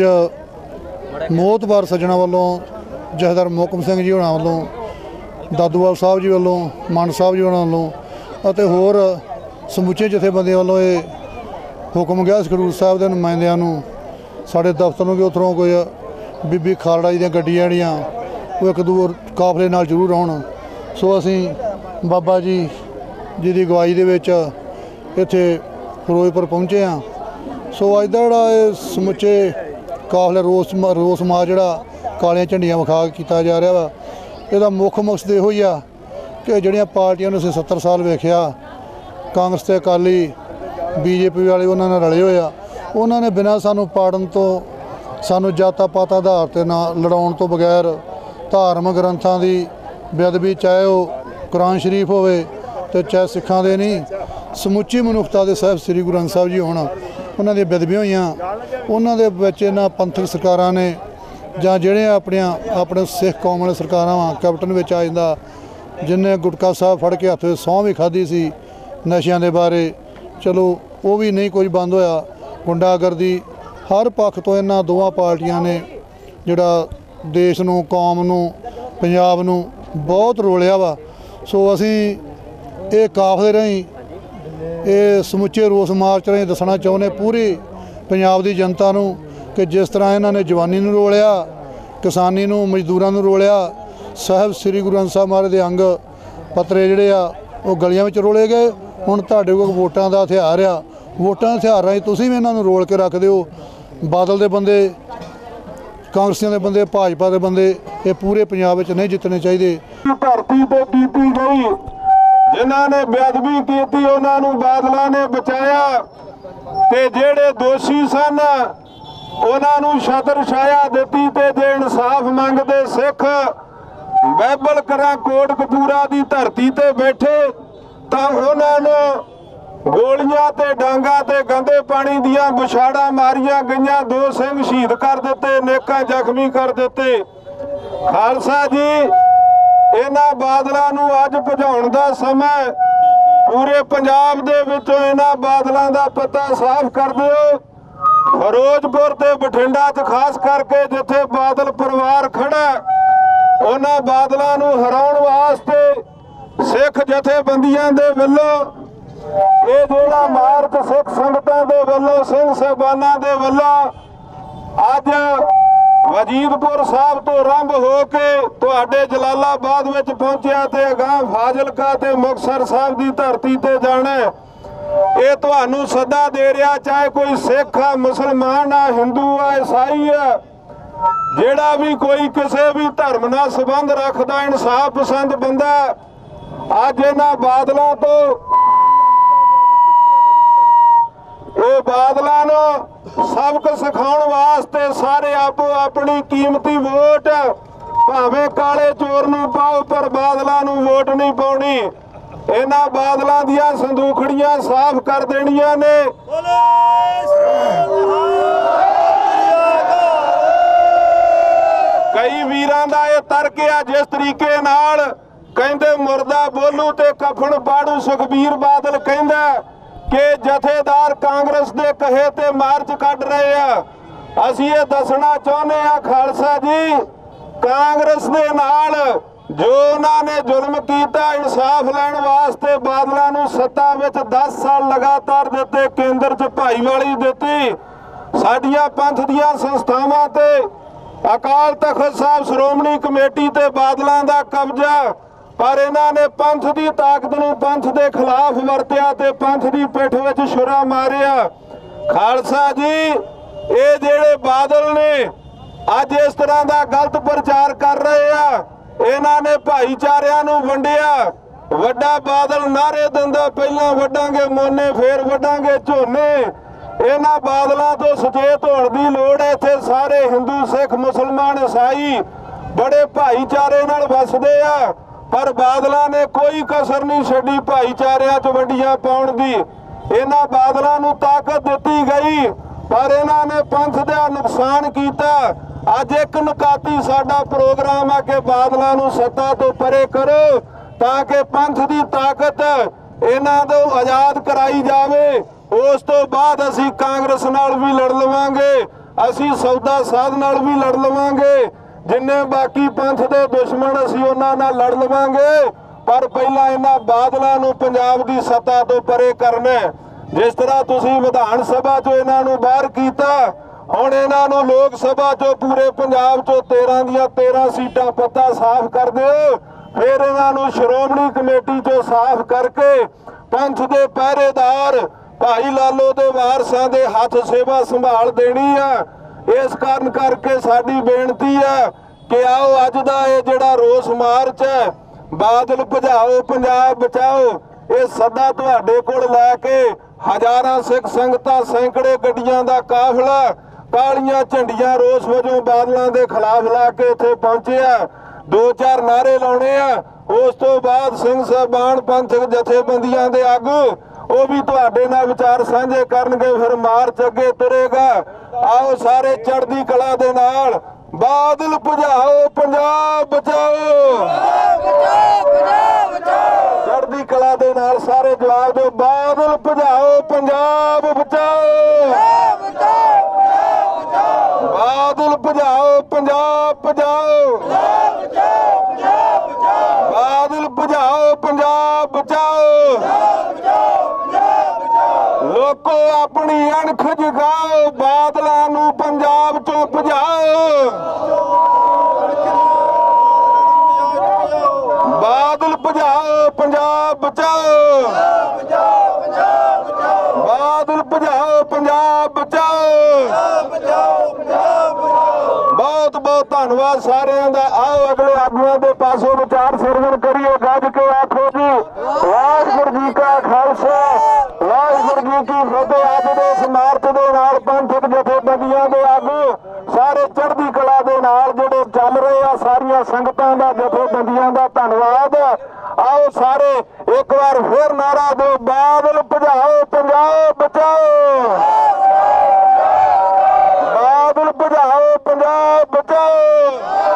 ਮੋਹਤਬਾਰ ਸੱਜਣਾ ਵੱਲੋਂ, ਜਥੇਦਾਰ ਮੋਹਕਮ ਸਿੰਘ ਜੀ ਹੋਣਾ ਵੱਲੋਂ, ਦਾਦੂਵਾਲ ਸਾਹਿਬ ਜੀ ਵੱਲੋਂ, ਮਾਨ ਸਾਹਿਬ ਜੀ ਹੋਣਾ ਵੱਲੋਂ ਅਤੇ ਹੋਰ ਸਮੁੱਚੇ ਜਥੇਬੰਦੀਆਂ ਵੱਲੋਂ ਇਹ ਹੁਕਮ ਗਿਆ ਸੀ ਖਡੂਰ ਸਾਹਿਬ ਦੇ ਨੁਮਾਇੰਦਿਆਂ ਨੂੰ, ਸਾਡੇ ਦਫ਼ਤਰ ਨੂੰ, ਕਿ ਉੱਥੋਂ ਕੋਈ ਬੀਬੀ ਖਾਲੜਾ ਜੀ ਦੀਆਂ ਗੱਡੀਆਂ ਜਿਹੜੀਆਂ ਉਹ ਇੱਕ ਦੂਰ ਕਾਫਲੇ ਨਾਲ ਜ਼ਰੂਰ ਆਉਣ। ਸੋ ਅਸੀਂ ਬਾਬਾ ਜੀ ਜੀ ਦੀ ਅਗਵਾਈ ਦੇ ਵਿੱਚ ਇੱਥੇ ਫਿਰੋਜ਼ਪੁਰ ਪਹੁੰਚੇ ਹਾਂ। ਸੋ ਅੱਜ ਦਾ ਜਿਹੜਾ ਇਹ ਸਮੁੱਚੇ ਕਾਫਲੇ ਰੋਸ ਰੋਸ ਮਾਰਚ ਜਿਹੜਾ ਕਾਲੀਆਂ ਝੰਡੀਆਂ ਵਿਖਾ ਕੇ ਕੀਤਾ ਜਾ ਰਿਹਾ ਵਾ, ਇਹਦਾ ਮੁੱਖ ਮਕਸਦ ਇਹੋ ਹੀ ਆ ਕਿ ਜਿਹੜੀਆਂ ਪਾਰਟੀਆਂ ਨੂੰ ਅਸੀਂ ਸੱਤਰ ਸਾਲ ਵੇਖਿਆ, ਕਾਂਗਰਸ ਤੇ ਅਕਾਲੀ, ਬੀਜੇਪੀ ਵਾਲੇ ਉਹਨਾਂ ਨਾਲ ਰਲੇ ਹੋਏ ਆ, ਉਹਨਾਂ ਨੇ ਬਿਨਾਂ ਸਾਨੂੰ ਪਾੜਨ ਤੋਂ, ਸਾਨੂੰ ਜਾਤਾਂ ਪਾਤਾਂ ਆਧਾਰ 'ਤੇ ਨਾ ਲੜਾਉਣ ਤੋਂ ਬਗੈਰ ਧਾਰਮਿਕ ਗ੍ਰੰਥਾਂ ਦੀ ਬੇਅਦਬੀ, ਚਾਹੇ ਉਹ ਕੁਰਾਨ ਸ਼ਰੀਫ ਹੋਵੇ ਅਤੇ ਚਾਹੇ ਸਿੱਖਾਂ ਦੇ ਨਹੀਂ, ਸਮੁੱਚੀ ਮਨੁੱਖਤਾ ਦੇ ਸਾਹਿਬ ਸ੍ਰੀ ਗੁਰੂ ਗ੍ਰੰਥ ਸਾਹਿਬ ਜੀ ਹੋਣ, ਉਹਨਾਂ ਦੀਆਂ ਬੇਅਦਬੀਆਂ ਹੋਈਆਂ। ਉਹਨਾਂ ਦੇ ਵਿੱਚ ਇਹਨਾਂ ਪੰਥਕ ਸਰਕਾਰਾਂ ਨੇ ਜਾਂ ਜਿਹੜੇ ਆਪਣੀਆਂ ਆਪਣੇ ਸਿੱਖ ਕੌਮ ਵਾਲੇ ਸਰਕਾਰਾਂ ਵਾ, ਕੈਪਟਨ ਵਿੱਚ ਆ ਜਾਂਦਾ, ਜਿਹਨੇ ਗੁਟਕਾ ਸਾਹਿਬ ਫੜ ਕੇ ਹੱਥ ਵਿੱਚ ਸਹੁੰ ਵੀ ਖਾਧੀ ਸੀ ਨਸ਼ਿਆਂ ਦੇ ਬਾਰੇ, ਚਲੋ ਉਹ ਵੀ ਨਹੀਂ ਕੁਝ ਬੰਦ ਹੋਇਆ। ਗੁੰਡਾਗਰਦੀ ਹਰ ਪੱਖ ਤੋਂ ਇਹਨਾਂ ਦੋਵਾਂ ਪਾਰਟੀਆਂ ਨੇ ਜਿਹੜਾ ਦੇਸ਼ ਨੂੰ, ਕੌਮ ਨੂੰ, ਪੰਜਾਬ ਨੂੰ ਬਹੁਤ ਰੋਲਿਆ ਵਾ। ਸੋ ਅਸੀਂ ਇਹ ਕਾਫਲੇ ਰਾਹੀਂ, ਇਹ ਸਮੁੱਚੇ ਰੋਸ ਮਾਰਚ ਰਾਹੀਂ ਦੱਸਣਾ ਚਾਹੁੰਦੇ ਪੂਰੀ ਪੰਜਾਬ ਦੀ ਜਨਤਾ ਨੂੰ ਕਿ ਜਿਸ ਤਰ੍ਹਾਂ ਇਹਨਾਂ ਨੇ ਜਵਾਨੀ ਨੂੰ ਰੋਲਿਆ, ਕਿਸਾਨੀ ਨੂੰ, ਮਜ਼ਦੂਰਾਂ ਨੂੰ ਰੋਲਿਆ, ਸਾਹਿਬ ਸ੍ਰੀ ਗੁਰੂ ਗ੍ਰੰਥ ਸਾਹਿਬ ਮਹਾਰਾਜ ਦੇ ਅੰਗ ਪੱਤਰੇ ਜਿਹੜੇ ਆ ਉਹ ਗਲੀਆਂ ਵਿੱਚ ਰੋਲੇ ਗਏ। ਹੁਣ ਤੁਹਾਡੇ ਕੋਲ ਵੋਟਾਂ ਦਾ ਹਥਿਆਰ ਆ, ਵੋਟਾਂ ਦੇ ਹਥਿਆਰ ਰਾਹੀਂ ਤੁਸੀਂ ਵੀ ਇਹਨਾਂ ਨੂੰ ਰੋਲ ਕੇ ਰੱਖ ਦਿਓ। ਬਾਦਲ ਦੇ ਬੰਦੇ, ਕਾਂਗਰਸੀਆਂ ਦੇ ਬੰਦੇ, ਭਾਜਪਾ ਦੇ ਬੰਦੇ ਇਹ ਪੂਰੇ ਪੰਜਾਬ ਵਿੱਚ ਨਹੀਂ ਜਿੱਤਣੇ ਚਾਹੀਦੇ। ਧਰਤੀ ਤੇ ਕੀਤੀ ਗਈ, ਜਿਨ੍ਹਾਂ ਨੇ ਬੇਅਦਬੀ ਕੀਤੀ ਉਹਨਾਂ ਨੂੰ ਬਾਦਲਾਂ ਨੇ ਬਚਾਇਆ, ਤੇ ਜਿਹੜੇ ਦੋਸ਼ੀ ਸਨ ਉਹਨਾਂ ਨੂੰ ਛਤਰ ਛਾਇਆ ਦਿੱਤੀ। ਤੇ ਜੇ ਇਨਸਾਫ ਮੰਗਦੇ ਸਿੱਖ ਬਾਈਬਲ ਕਰਾਂ ਕੋਟਕਪੂਰਾ ਦੀ ਧਰਤੀ ਤੇ ਬੈਠੇ ਤਾਂ ਉਹਨਾਂ ਨੂੰ ਗੋਲੀਆਂ ਤੇ ਡਾਂਗਾ ਤੇ ਗੰਦੇ ਪਾਣੀ ਦੀਆਂ ਬੁਛਾੜਾਂ ਮਾਰੀਆਂ ਗਈਆਂ। ਦੋ ਸਿੰਘ ਸ਼ਹੀਦ ਕਰ ਦਿੱਤੇ, ਨੇਕਾਂ ਜ਼ਖਮੀ ਕਰ ਦਿੱਤੇ। ਖਾਲਸਾ ਜੀ, ਇਹਨਾਂ ਬਾਦਲਾਂ ਨੂੰ ਅੱਜ ਭਜਾਉਣ ਦਾ ਸਮਾਂ, ਪੂਰੇ ਪੰਜਾਬ ਦੇ ਵਿੱਚੋਂ ਇਹਨਾਂ ਬਾਦਲਾਂ ਦਾ ਪਤਾ ਸਾਫ਼ ਕਰ ਦਿਓ। ਫਿਰੋਜ਼ਪੁਰ ਤੇ ਬਠਿੰਡਾ 'ਚ ਖਾਸ ਕਰਕੇ ਜਿੱਥੇ ਬਾਦਲ ਪਰਿਵਾਰ ਖੜਾ, ਉਹਨਾਂ ਬਾਦਲਾਂ ਨੂੰ ਹਰਾਉਣ ਵਾਸਤੇ ਸਿੱਖ ਜਥੇਬੰਦੀਆਂ ਦੇ ਵੱਲੋਂ ਇਹ ਜਿਹੜਾ ਮਾਰਚ ਸਿੱਖ ਸੰਗਤਾਂ ਦੇ ਵੱਲੋਂ, ਸਿੰਘ ਸਾਹਿਬਾਨਾਂ ਦੇ ਵੱਲੋਂ ਅੱਜ ਵਜੀਦਪੁਰ ਸਾਹਿਬ ਤੋਂ ਆਰੰਭ ਹੋ ਕੇ ਤੁਹਾਡੇ ਜਲਾਲਾਬਾਦ ਵਿੱਚ ਪਹੁੰਚਿਆ ਤੇ ਅਗਾਂਹ ਫਾਜ਼ਿਲਕਾ ਤੇ ਮੁਕਤਸਰ ਸਾਹਿਬ ਦੀ ਧਰਤੀ ਤੇ ਜਾਣਾ। ਇਹ ਤੁਹਾਨੂੰ ਸੱਦਾ ਦੇ ਰਿਹਾ, ਚਾਹੇ ਕੋਈ ਸਿੱਖ ਆ, ਮੁਸਲਮਾਨ ਆ, ਹਿੰਦੂ ਆ, ਈਸਾਈ ਆ, ਜਿਹੜਾ ਵੀ ਕੋਈ ਕਿਸੇ ਵੀ ਧਰਮ ਨਾਲ ਸੰਬੰਧ ਰੱਖਦਾ, ਇਨਸਾਫ ਪਸੰਦ ਬੰਦਾ, ਅੱਜ ਇਹਨਾਂ ਬਾਦਲਾਂ ਤੋਂ, ਇਹ ਬਾਦਲਾਂ ਨੂੰ ਸਬਕ ਸਿਖਾਉਣ ਵਾਸਤੇ ਸਾਰੇ ਆਪੋ ਆਪਣੀ ਕੀਮਤੀ ਵੋਟ ਭਾਵੇਂ ਕਾਲੇ ਚੋਰ ਨੂੰ ਪਾਓ, ਪਰ ਬਾਦਲਾਂ ਨੂੰ ਵੋਟ ਨਹੀਂ ਪਾਉਣੀ। ਇਹਨਾਂ ਬਾਦਲਾਂ ਦੀਆਂ ਸੰਦੂਖੜੀਆਂ ਸਾਫ਼ ਕਰ ਦੇਣੀਆਂ ਨੇ। ਕਈ ਵੀਰਾਂ ਦਾ ਇਹ ਤਰਕ ਆ, ਜਿਸ ਤਰੀਕੇ ਨਾਲ ਕਹਿੰਦੇ ਮੁਰਦਾ ਬੋਲੂ ਤੇ ਕਫਨ ਪਾੜੂ, ਸੁਖਬੀਰ ਬਾਦਲ ਕਹਿੰਦਾ ਕਿ ਜਥੇਦਾਰ ਕਾਂਗਰਸ ਦੇ ਕਹੇ ਤੇ ਮਾਰਚ ਕੱਢ ਰਹੇ ਆ। ਅਸੀਂ ਇਹ ਦੱਸਣਾ ਚਾਹੁੰਦੇ ਆ ਖਾਲਸਾ ਜੀ, ਕਾਂਗਰਸ ਦੇ ਨਾਲ ਜੋ ਉਹਨਾਂ ਨੇ ਜ਼ੁਲਮ ਕੀਤਾ, ਇਨਸਾਫ ਲੈਣ ਵਾਸਤੇ ਬਾਦਲਾਂ ਨੂੰ ਸੱਤਾ ਵਿੱਚ ਦਸ ਸਾਲ ਲਗਾਤਾਰ ਦਿੱਤੇ, ਕੇਂਦਰ 'ਚ ਭਾਈਵਾਲੀ ਦਿੱਤੀ, ਸਾਡੀਆਂ ਪੰਥ ਦੀਆਂ ਸੰਸਥਾਵਾਂ ਤੇ ਅਕਾਲ ਤਖਤ ਸਾਹਿਬ, ਸ਼੍ਰੋਮਣੀ ਕਮੇਟੀ ਤੇ ਬਾਦਲਾਂ ਦਾ ਕਬਜ਼ਾ, ਪਰ ਇਹਨਾਂ ਨੇ ਪੰਥ ਦੀ ਤਾਕਤ ਨੂੰ ਪੰਥ ਦੇ ਖਿਲਾਫ ਵਰਤਿਆ ਤੇ ਪੰਥ ਦੀ ਪਿੱਠ ਵਿੱਚ ਛੁਰਾ ਮਾਰਿਆ। ਖਾਲਸਾ ਜੀ, ਇਹ ਜਿਹੜੇ ਬਾਦਲ ਨੇ ਅੱਜ ਇਸ ਤਰ੍ਹਾਂ ਦਾ ਗਲਤ ਪ੍ਰਚਾਰ ਕਰ ਰਹੇ ਆ। ਇਹਨਾਂ ਨੇ ਭਾਈਚਾਰਿਆਂ ਨੂੰ ਵੰਡਿਆ। ਵੱਡਾ ਬਾਦਲ ਨਾਰੇ ਦਿੰਦਾ ਪਹਿਲਾਂ ਵੱਡਾਂਗੇ ਮੋਨੇ ਫੇਰ ਵੱਡਾਂਗੇ ਝੋਨੇ। ਇਹਨਾਂ ਬਾਦਲਾਂ ਤੋਂ ਸੁਚੇਤ ਹੋਣ ਦੀ ਲੋੜ ਹੈ। ਇੱਥੇ ਸਾਰੇ ਹਿੰਦੂ ਸਿੱਖ ਮੁਸਲਮਾਨ ਈਸਾਈ ਬੜੇ ਭਾਈਚਾਰੇ ਨਾਲ ਵਸਦੇ ਆ, ਪਰ ਬਾਦਲਾਂ ਨੇ ਕੋਈ ਕਸਰ ਨਹੀਂ ਛੱਡੀ ਭਾਈਚਾਰਿਆਂ 'ਚ ਵੰਡੀਆਂ ਪਾਉਣ ਦੀ। ਇਹਨਾਂ ਬਾਦਲਾਂ ਨੂੰ ਤਾਕਤ ਦਿੱਤੀ ਗਈ, ਪਰ ਇਹਨਾਂ ਨੇ ਪੰਥ ਦਾ ਨੁਕਸਾਨ ਕੀਤਾ। ਅੱਜ ਇੱਕ ਨੁਕਾਤੀ ਸਾਡਾ ਪ੍ਰੋਗਰਾਮ ਆ ਕਿ ਬਾਦਲਾਂ ਨੂੰ ਸੱਤਾ ਤੋਂ ਪਰੇ ਕਰੋ ਤਾਂ ਕਿ ਪੰਥ ਦੀ ਤਾਕਤ ਇਹਨਾਂ ਤੋਂ ਆਜ਼ਾਦ ਕਰਾਈ ਜਾਵੇ। ਉਸ ਤੋਂ ਬਾਅਦ ਅਸੀਂ ਕਾਂਗਰਸ ਨਾਲ ਵੀ ਲੜ ਲਵਾਂਗੇ, ਅਸੀਂ ਸੌਦਾ ਸਾਧ ਨਾਲ ਵੀ ਲੜ ਲਵਾਂਗੇ, ਜਿੰਨੇ ਬਾਕੀ ਪੰਥ ਦੇ ਦੁਸ਼ਮਣ ਅਸੀਂ ਉਹਨਾਂ ਨਾਲ ਲੜ ਲਵਾਂਗੇ। ਪਰ ਪਹਿਲਾਂ ਇਹਨਾਂ ਬਾਦਲਾਂ ਨੂੰ ਪੰਜਾਬ ਦੀ ਸੱਤਾ ਤੋਂ ਪਰੇ ਕਰਨਾ। ਜਿਸ ਤਰ੍ਹਾਂ ਤੁਸੀਂ ਵਿਧਾਨ ਸਭਾ 'ਚੋਂ ਇਹਨਾਂ ਨੂੰ ਬਾਹਰ ਕੀਤਾ, ਹੁਣ ਇਹਨਾਂ ਨੂੰ ਲੋਕ ਸਭਾ 'ਚੋਂ ਪੂਰੇ ਪੰਜਾਬ 'ਚੋਂ ਤੇਰਾਂ ਦੀਆਂ ਤੇਰਾਂ ਸੀਟਾਂ ਪੱਤਾ ਸਾਫ਼ ਕਰ ਦਿਓ। ਫਿਰ ਇਹਨਾਂ ਨੂੰ ਸ਼੍ਰੋਮਣੀ ਕਮੇਟੀ 'ਚੋਂ ਸਾਫ਼ ਕਰਕੇ ਪੰਥ ਦੇ ਪਹਿਰੇਦਾਰ ਭਾਈ ਲਾਲੋ ਦੇ ਵਾਰਸਾਂ ਦੇ ਹੱਥ ਸੇਵਾ ਸੰਭਾਲ ਦੇਣੀ ਆ। ਇਸ ਕਾਰਨ ਕਰਕੇ ਸਾਡੀ ਬੇਨਤੀ ਹੈ ਕਿ ਆਓ ਅੱਜ ਦਾ ਇਹ ਜਿਹੜਾ ਰੋਸ ਮਾਰਚ ਹੈ, ਬਾਦਲ ਭਜਾਓ ਪੰਜਾਬ ਬਚਾਓ, ਇਹ ਸੱਦਾ ਤੁਹਾਡੇ ਕੋਲ ਲੈ ਕੇ ਹਜ਼ਾਰਾਂ ਸਿੱਖ ਸੰਗਤਾਂ ਸੈਂਕੜੇ ਗੱਡੀਆਂ ਦਾ ਕਾਫਲਾ ਕਾਲੀਆਂ ਝੰਡੀਆਂ ਰੋਸ ਵਜੋਂ ਬਾਦਲਾਂ ਦੇ ਖਿਲਾਫ ਲਾ ਕੇ ਇੱਥੇ ਪਹੁੰਚਿਆ। ਦੋ ਚਾਰ ਨਾਰੇ ਲਾਉਣੇ ਆ। ਉਸ ਤੋਂ ਬਾਅਦ ਸਿੰਘ ਸਾਹਿਬਾਨ ਪੰਥਕ ਜਥੇਬੰਦੀਆਂ ਦੇ ਆਗੂ ਉਹ ਵੀ ਤੁਹਾਡੇ ਨਾਲ ਵਿਚਾਰ ਸਾਂਝੇ ਕਰਨਗੇ। ਫਿਰ ਮਾਰਚ ਅੱਗੇ ਤੁਰੇਗਾ। ਆਓ ਸਾਰੇ ਚੜ੍ਹਦੀ ਕਲਾ ਦੇ ਨਾਲ ਬਾਦਲ ਭਜਾਓ ਪੰਜਾਬ ਬਚਾਓ, ਚੜ੍ਹਦੀ ਕਲਾ ਦੇ ਨਾਲ ਸਾਰੇ ਜਵਾਬ ਦਿਓ ਬਾਦਲ ਭਜਾਓ ਪੰਜਾਬ ਬਚਾਓ, ਬਾਦਲ ਭਜਾਓ ਪੰਜਾਬ ਬਚਾਓ, ਬਾਦਲ ਭਜਾਓ ਪੰਜਾਬ ਬਚਾਓ। ਲੋਕੋ ਆਪਣੀ ਅਣਖ ਜਗਾਓ, ਬਾਦਲਾਂ ਨੂੰ ਪੰਜਾਬ ਚੋਂ ਭਜਾਓ, ਬਾਦਲ ਭਜਾਓ ਪੰਜਾਬ ਬਚਾਓ, ਬਾਦਲ ਭਜਾਓ ਪੰਜਾਬ ਬਚਾਓ। ਬਹੁਤ ਬਹੁਤ ਧੰਨਵਾਦ ਸਾਰਿਆਂ ਦਾ। ਆਓ ਅਗਲੇ ਆਗੂਆਂ ਦੇ ਪਾਸੋਂ ਵਿਚਾਰ ਸਰਵਣ ਕਰੀਏ। ਗੱਜ ਕੇ ਆਖੋ ਜੀ ਵਾਹਿਗੁਰੂ ਜੀ ਕਾ ਖਾਲਸਾ ਵਾਹਿਗੁਰੂ ਜੀ ਕੀ ਫਤਿਹ। ਅੱਜ ਦੇ ਇਸ ਮਾਰਚ ਦੇ ਨਾਲ ਪੰਥਕ ਜਥੇਬੰਦੀਆਂ ਦੇ ਆਗੂ ਸਾਰੇ ਚੜ੍ਹਦੀ ਕਲਾ ਦੇ ਨਾਲ ਜਿਹੜੇ ਚੱਲ ਰਹੇ ਆ, ਸਾਰੀਆਂ ਸੰਗਤਾਂ ਦਾ ਜਥੇਬੰਦੀਆਂ ਦਾ ਧੰਨਵਾਦ। ਆਓ ਸਾਰੇ ਇੱਕ ਵਾਰ ਫਿਰ ਨਾਰਾ ਦਿਓ ਬਾਦਲ ਭਜਾਓ ਪੰਜਾਬ ਬਚਾਓ, ਬਾਦਲ ਭਜਾਓ ਪੰਜਾਬ ਬਚਾਓ।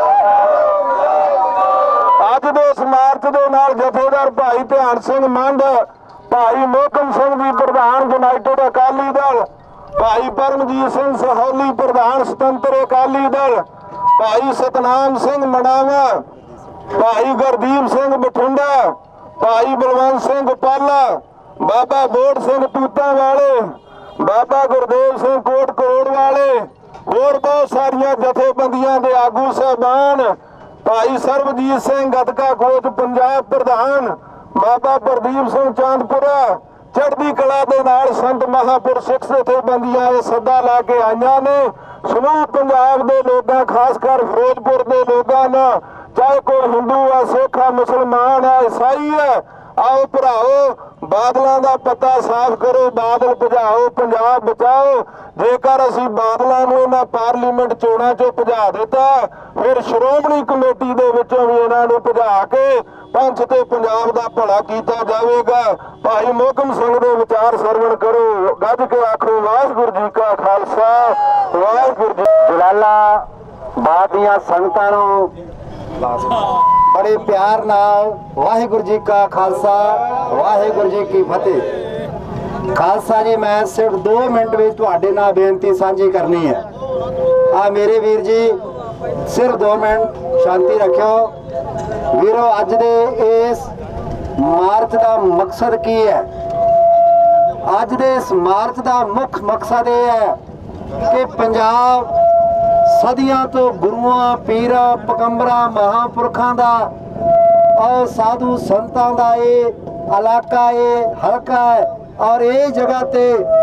ਅੱਜ ਦੇ ਇਸ ਮਾਰਚ ਦੇ ਨਾਲ ਜਥੇਦਾਰ ਭਾਈ ਧਿਆਨ ਸਿੰਘ ਮੰਡ, ਭਾਈ ਮੋਹਕਮ ਸਿੰਘ ਜੀ ਪ੍ਰਧਾਨ ਯੂਨਾਈਟਿਡ ਅਕਾਲੀ ਦਲ, ਭਾਈ ਪਰਮਜੀਤ ਸਿੰਘ ਸਹੌਲੀ ਪ੍ਰਧਾਨ ਸੁਤੰਤਰ ਅਕਾਲੀ ਦਲ, ਭਾਈ ਸਤਨਾਮ ਸਿੰਘ ਮੜਾਵਾ, ਭਾਈ ਗੁਰਦੀਪ ਸਿੰਘ ਬਠਿੰਡਾ, ਭਾਈ ਬਲਵੰਤ ਸਿੰਘ ਪਾਲਾ, ਬਾਬਾ ਬੋੜ ਸਿੰਘ ਤੂਤਾਂ ਵਾਲੇ, ਬਾਬਾ ਗੁਰਦੇਵ ਸਿੰਘ ਕੋਟ ਕਰੋੜ ਵਾਲੇ, ਹੋਰ ਬਹੁਤ ਸਾਰੀਆਂ ਜਥੇਬੰਦੀਆਂ ਦੇ ਆਗੂ ਸਾਹਿਬਾਨ, ਭਾਈ ਸਰਬਜੀਤ ਸਿੰਘ ਗਤਕਾ ਕੋਚ ਪੰਜਾਬ ਪ੍ਰਧਾਨ, ਬਾਬਾ ਪ੍ਰਦੀਪ ਸਿੰਘ ਚਾਂਦਪੁਰਾ, ਚੜ੍ਹਦੀ ਕਲਾ ਦੇ ਨਾਲ ਸੰਤ ਮਹਾਂਪੁਰ ਸਿੱਖ ਜਥੇਬੰਦੀਆਂ ਇਹ ਸੱਦਾ ਲਾ ਕੇ ਆਈਆਂ ਨੇ। ਸਮੂਹ ਪੰਜਾਬ ਦੇ ਲੋਕਾਂ, ਖਾਸ ਕਰ ਫਿਰੋਜ਼ਪੁਰ ਦੇ ਲੋਕਾਂ ਨਾਲ, ਚਾਹੇ ਕੋਈ ਹਿੰਦੂ ਆ, ਸਿੱਖ ਆ, ਮੁਸਲਮਾਨ ਆ, ਈਸਾਈ ਆ, ਆਓ ਭਰਾਓ ਬਾਦਲਾਂ ਦਾ ਪਤਾ ਸਾਫ਼ ਕਰੋ, ਬਾਦਲ ਭਜਾਓ ਪੰਜਾਬ ਬਚਾਓ। ਜੇਕਰ ਅਸੀਂ ਬਾਦਲਾਂ ਨੂੰ ਇਹਨਾਂ ਪਾਰਲੀਮੈਂਟ ਚੋਣਾਂ 'ਚੋਂ ਭਜਾ ਦਿੱਤਾ, ਫਿਰ ਸ਼੍ਰੋਮਣੀ ਕਮੇਟੀ ਦੇ ਵਿੱਚੋਂ ਵੀ ਇਹਨਾਂ ਨੂੰ ਭਜਾ ਕੇ ਪੰਥ ਤੇ ਪੰਜਾਬ ਦਾ ਭਲਾ ਕੀਤਾ ਜਾਵੇਗਾ। ਭਾਈ ਮੋਹਕਮ ਸਿੰਘ ਦੇ ਵਿਚਾਰ ਸਰਵਣ ਕਰੋ। ਗੱਜ ਕੇ ਆਖੋ ਵਾਹਿਗੁਰੂ ਜੀ ਕਾ ਖਾਲਸਾ ਵਾਹਿਗੁਰੂ ਜੀ। ਜਲਾਲਾਬਾਦ ਦੀਆਂ ਸੰਗਤਾਂ ਨੂੰ ਬੜੇ ਪਿਆਰ ਨਾਲ ਵਾਹਿਗੁਰੂ ਜੀ ਕਾ ਖਾਲਸਾ ਵਾਹਿਗੁਰੂ ਜੀ ਕੀ ਫਤਿਹ। ਖਾਲਸਾ ਜੀ, ਮੈਂ ਸਿਰਫ ਦੋ ਮਿੰਟ ਵਿੱਚ ਤੁਹਾਡੇ ਨਾਲ ਬੇਨਤੀ ਸਾਂਝੀ ਕਰਨੀ ਹੈ। ਆ ਮੇਰੇ ਵੀਰ ਜੀ ਸਿਰਫ ਦੋ ਮਿੰਟ ਸ਼ਾਂਤੀ ਰੱਖਿਓ। ਵੀਰੋ, ਅੱਜ ਦੇ ਇਸ ਮਾਰਚ ਦਾ ਮਕਸਦ ਕੀ ਹੈ? ਅੱਜ ਦੇ ਇਸ ਮਾਰਚ ਦਾ ਮੁੱਖ ਮਕਸਦ ਇਹ ਹੈ ਕਿ ਪੰਜਾਬ ਸਦੀਆਂ ਤੋਂ ਗੁਰੂਆਂ, ਪੀਰਾਂ, ਪਕੰਬਰਾਂ, ਮਹਾਂਪੁਰਖਾਂ ਦਾ ਔਰ ਸਾਧੂ ਸੰਤਾਂ ਦਾ ਇਹ ਇਲਾਕਾ, ਇਹ ਹਲਕਾ ਹੈ। ਔਰ ਇਹ ਜਗ੍ਹਾ ਤੇ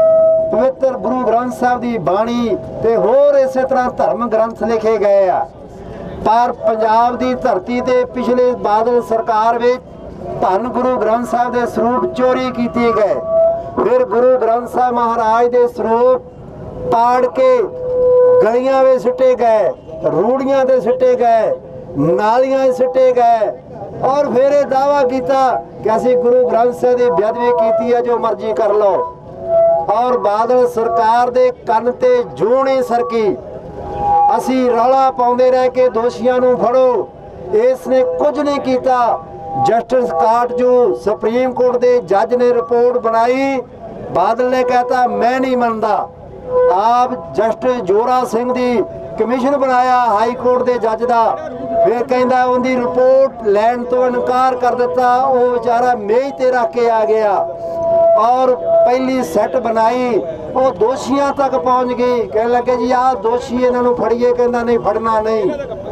ਪਵਿੱਤਰ ਗੁਰੂ ਗ੍ਰੰਥ ਸਾਹਿਬ ਦੀ ਬਾਣੀ ਤੇ ਹੋਰ ਇਸੇ ਤਰ੍ਹਾਂ ਧਰਮ ਗ੍ਰੰਥ ਲਿਖੇ ਗਏ ਆ। ਪਰ ਪੰਜਾਬ ਦੀ ਧਰਤੀ ਤੇ ਪਿਛਲੇ ਬਾਦਲ ਸਰਕਾਰ ਵਿੱਚ ਧੰਨ ਗੁਰੂ ਗ੍ਰੰਥ ਸਾਹਿਬ ਦੇ ਸਰੂਪ ਚੋਰੀ ਕੀਤੇ ਗਏ। ਫਿਰ ਗੁਰੂ ਗ੍ਰੰਥ ਸਾਹਿਬ ਮਹਾਰਾਜ ਦੇ ਸਰੂਪ ਪਾੜ ਕੇ ਗਲੀਆਂ ਵਿੱਚ ਸਿੱਟੇ ਗਏ, ਰੂੜੀਆਂ ਤੇ ਸਿੱਟੇ ਗਏ, ਨਾਲੀਆਂ 'ਚ ਸਿੱਟੇ ਗਏ ਔਰ ਫਿਰ ਇਹ ਦਾਵਾ ਕੀਤਾ ਕਿ ਅਸੀਂ ਗੁਰੂ ਗ੍ਰੰਥ ਸਾਹਿਬ ਦੀ ਬੇਅਦਬੀ ਕੀਤੀ ਹੈ, ਜੋ ਮਰਜ਼ੀ ਕਰ ਲਓ। ਔਰ ਬਾਦਲ ਸਰਕਾਰ ਦੇ ਕੰਨ ਤੇ ਜੂੰ ਨਹੀਂ ਸਰਕੀ। ਅਸੀਂ ਰੌਲਾ ਪਾਉਂਦੇ ਰਹੇ ਕਿ ਦੋਸ਼ੀਆਂ ਨੂੰ ਫੜੋ, ਇਸ ਨੇ ਕੁਝ ਨਹੀਂ ਕੀਤਾ। ਜਸਟਿਸ ਕਾਟਜੂ ਸੁਪਰੀਮ ਕੋਰਟ ਦੇ ਜੱਜ ਨੇ ਰਿਪੋਰਟ ਬਣਾਈ, ਬਾਦਲ ਨੇ ਕਹਿਤਾ ਮੈਂ ਨਹੀਂ ਮੰਨਦਾ। ਆਪ ਜਸਟਿਸ ਜੋਰਾ ਸਿੰਘ ਦੀ ਕਮਿਸ਼ਨ ਬਣਾਇਆ ਹਾਈ ਕੋਰਟ ਦੇ ਜੱਜ ਦਾ, ਫਿਰ ਕਹਿੰਦਾ ਉਹਦੀ ਰਿਪੋਰਟ ਲੈਣ ਤੋਂ ਇਨਕਾਰ ਕਰ ਦਿੱਤਾ। ਉਹ ਵਿਚਾਰਾ ਮੇਜ਼ ਤੇ ਰੱਖ ਕੇ ਆ ਗਿਆ ਔਰ ਪਹਿਲੀ ਸੈੱਟ ਬਣਾਈ, ਉਹ ਦੋਸ਼ੀਆਂ ਤੱਕ ਪਹੁੰਚ ਗਈ। ਕਹਿਣ ਲੱਗੇ ਜੀ ਆਹ ਦੋਸ਼ੀ, ਇਹਨਾਂ ਨੂੰ ਫੜੀਏ। ਕਹਿੰਦਾ ਨਹੀਂ, ਫੜਨਾ ਨਹੀਂ।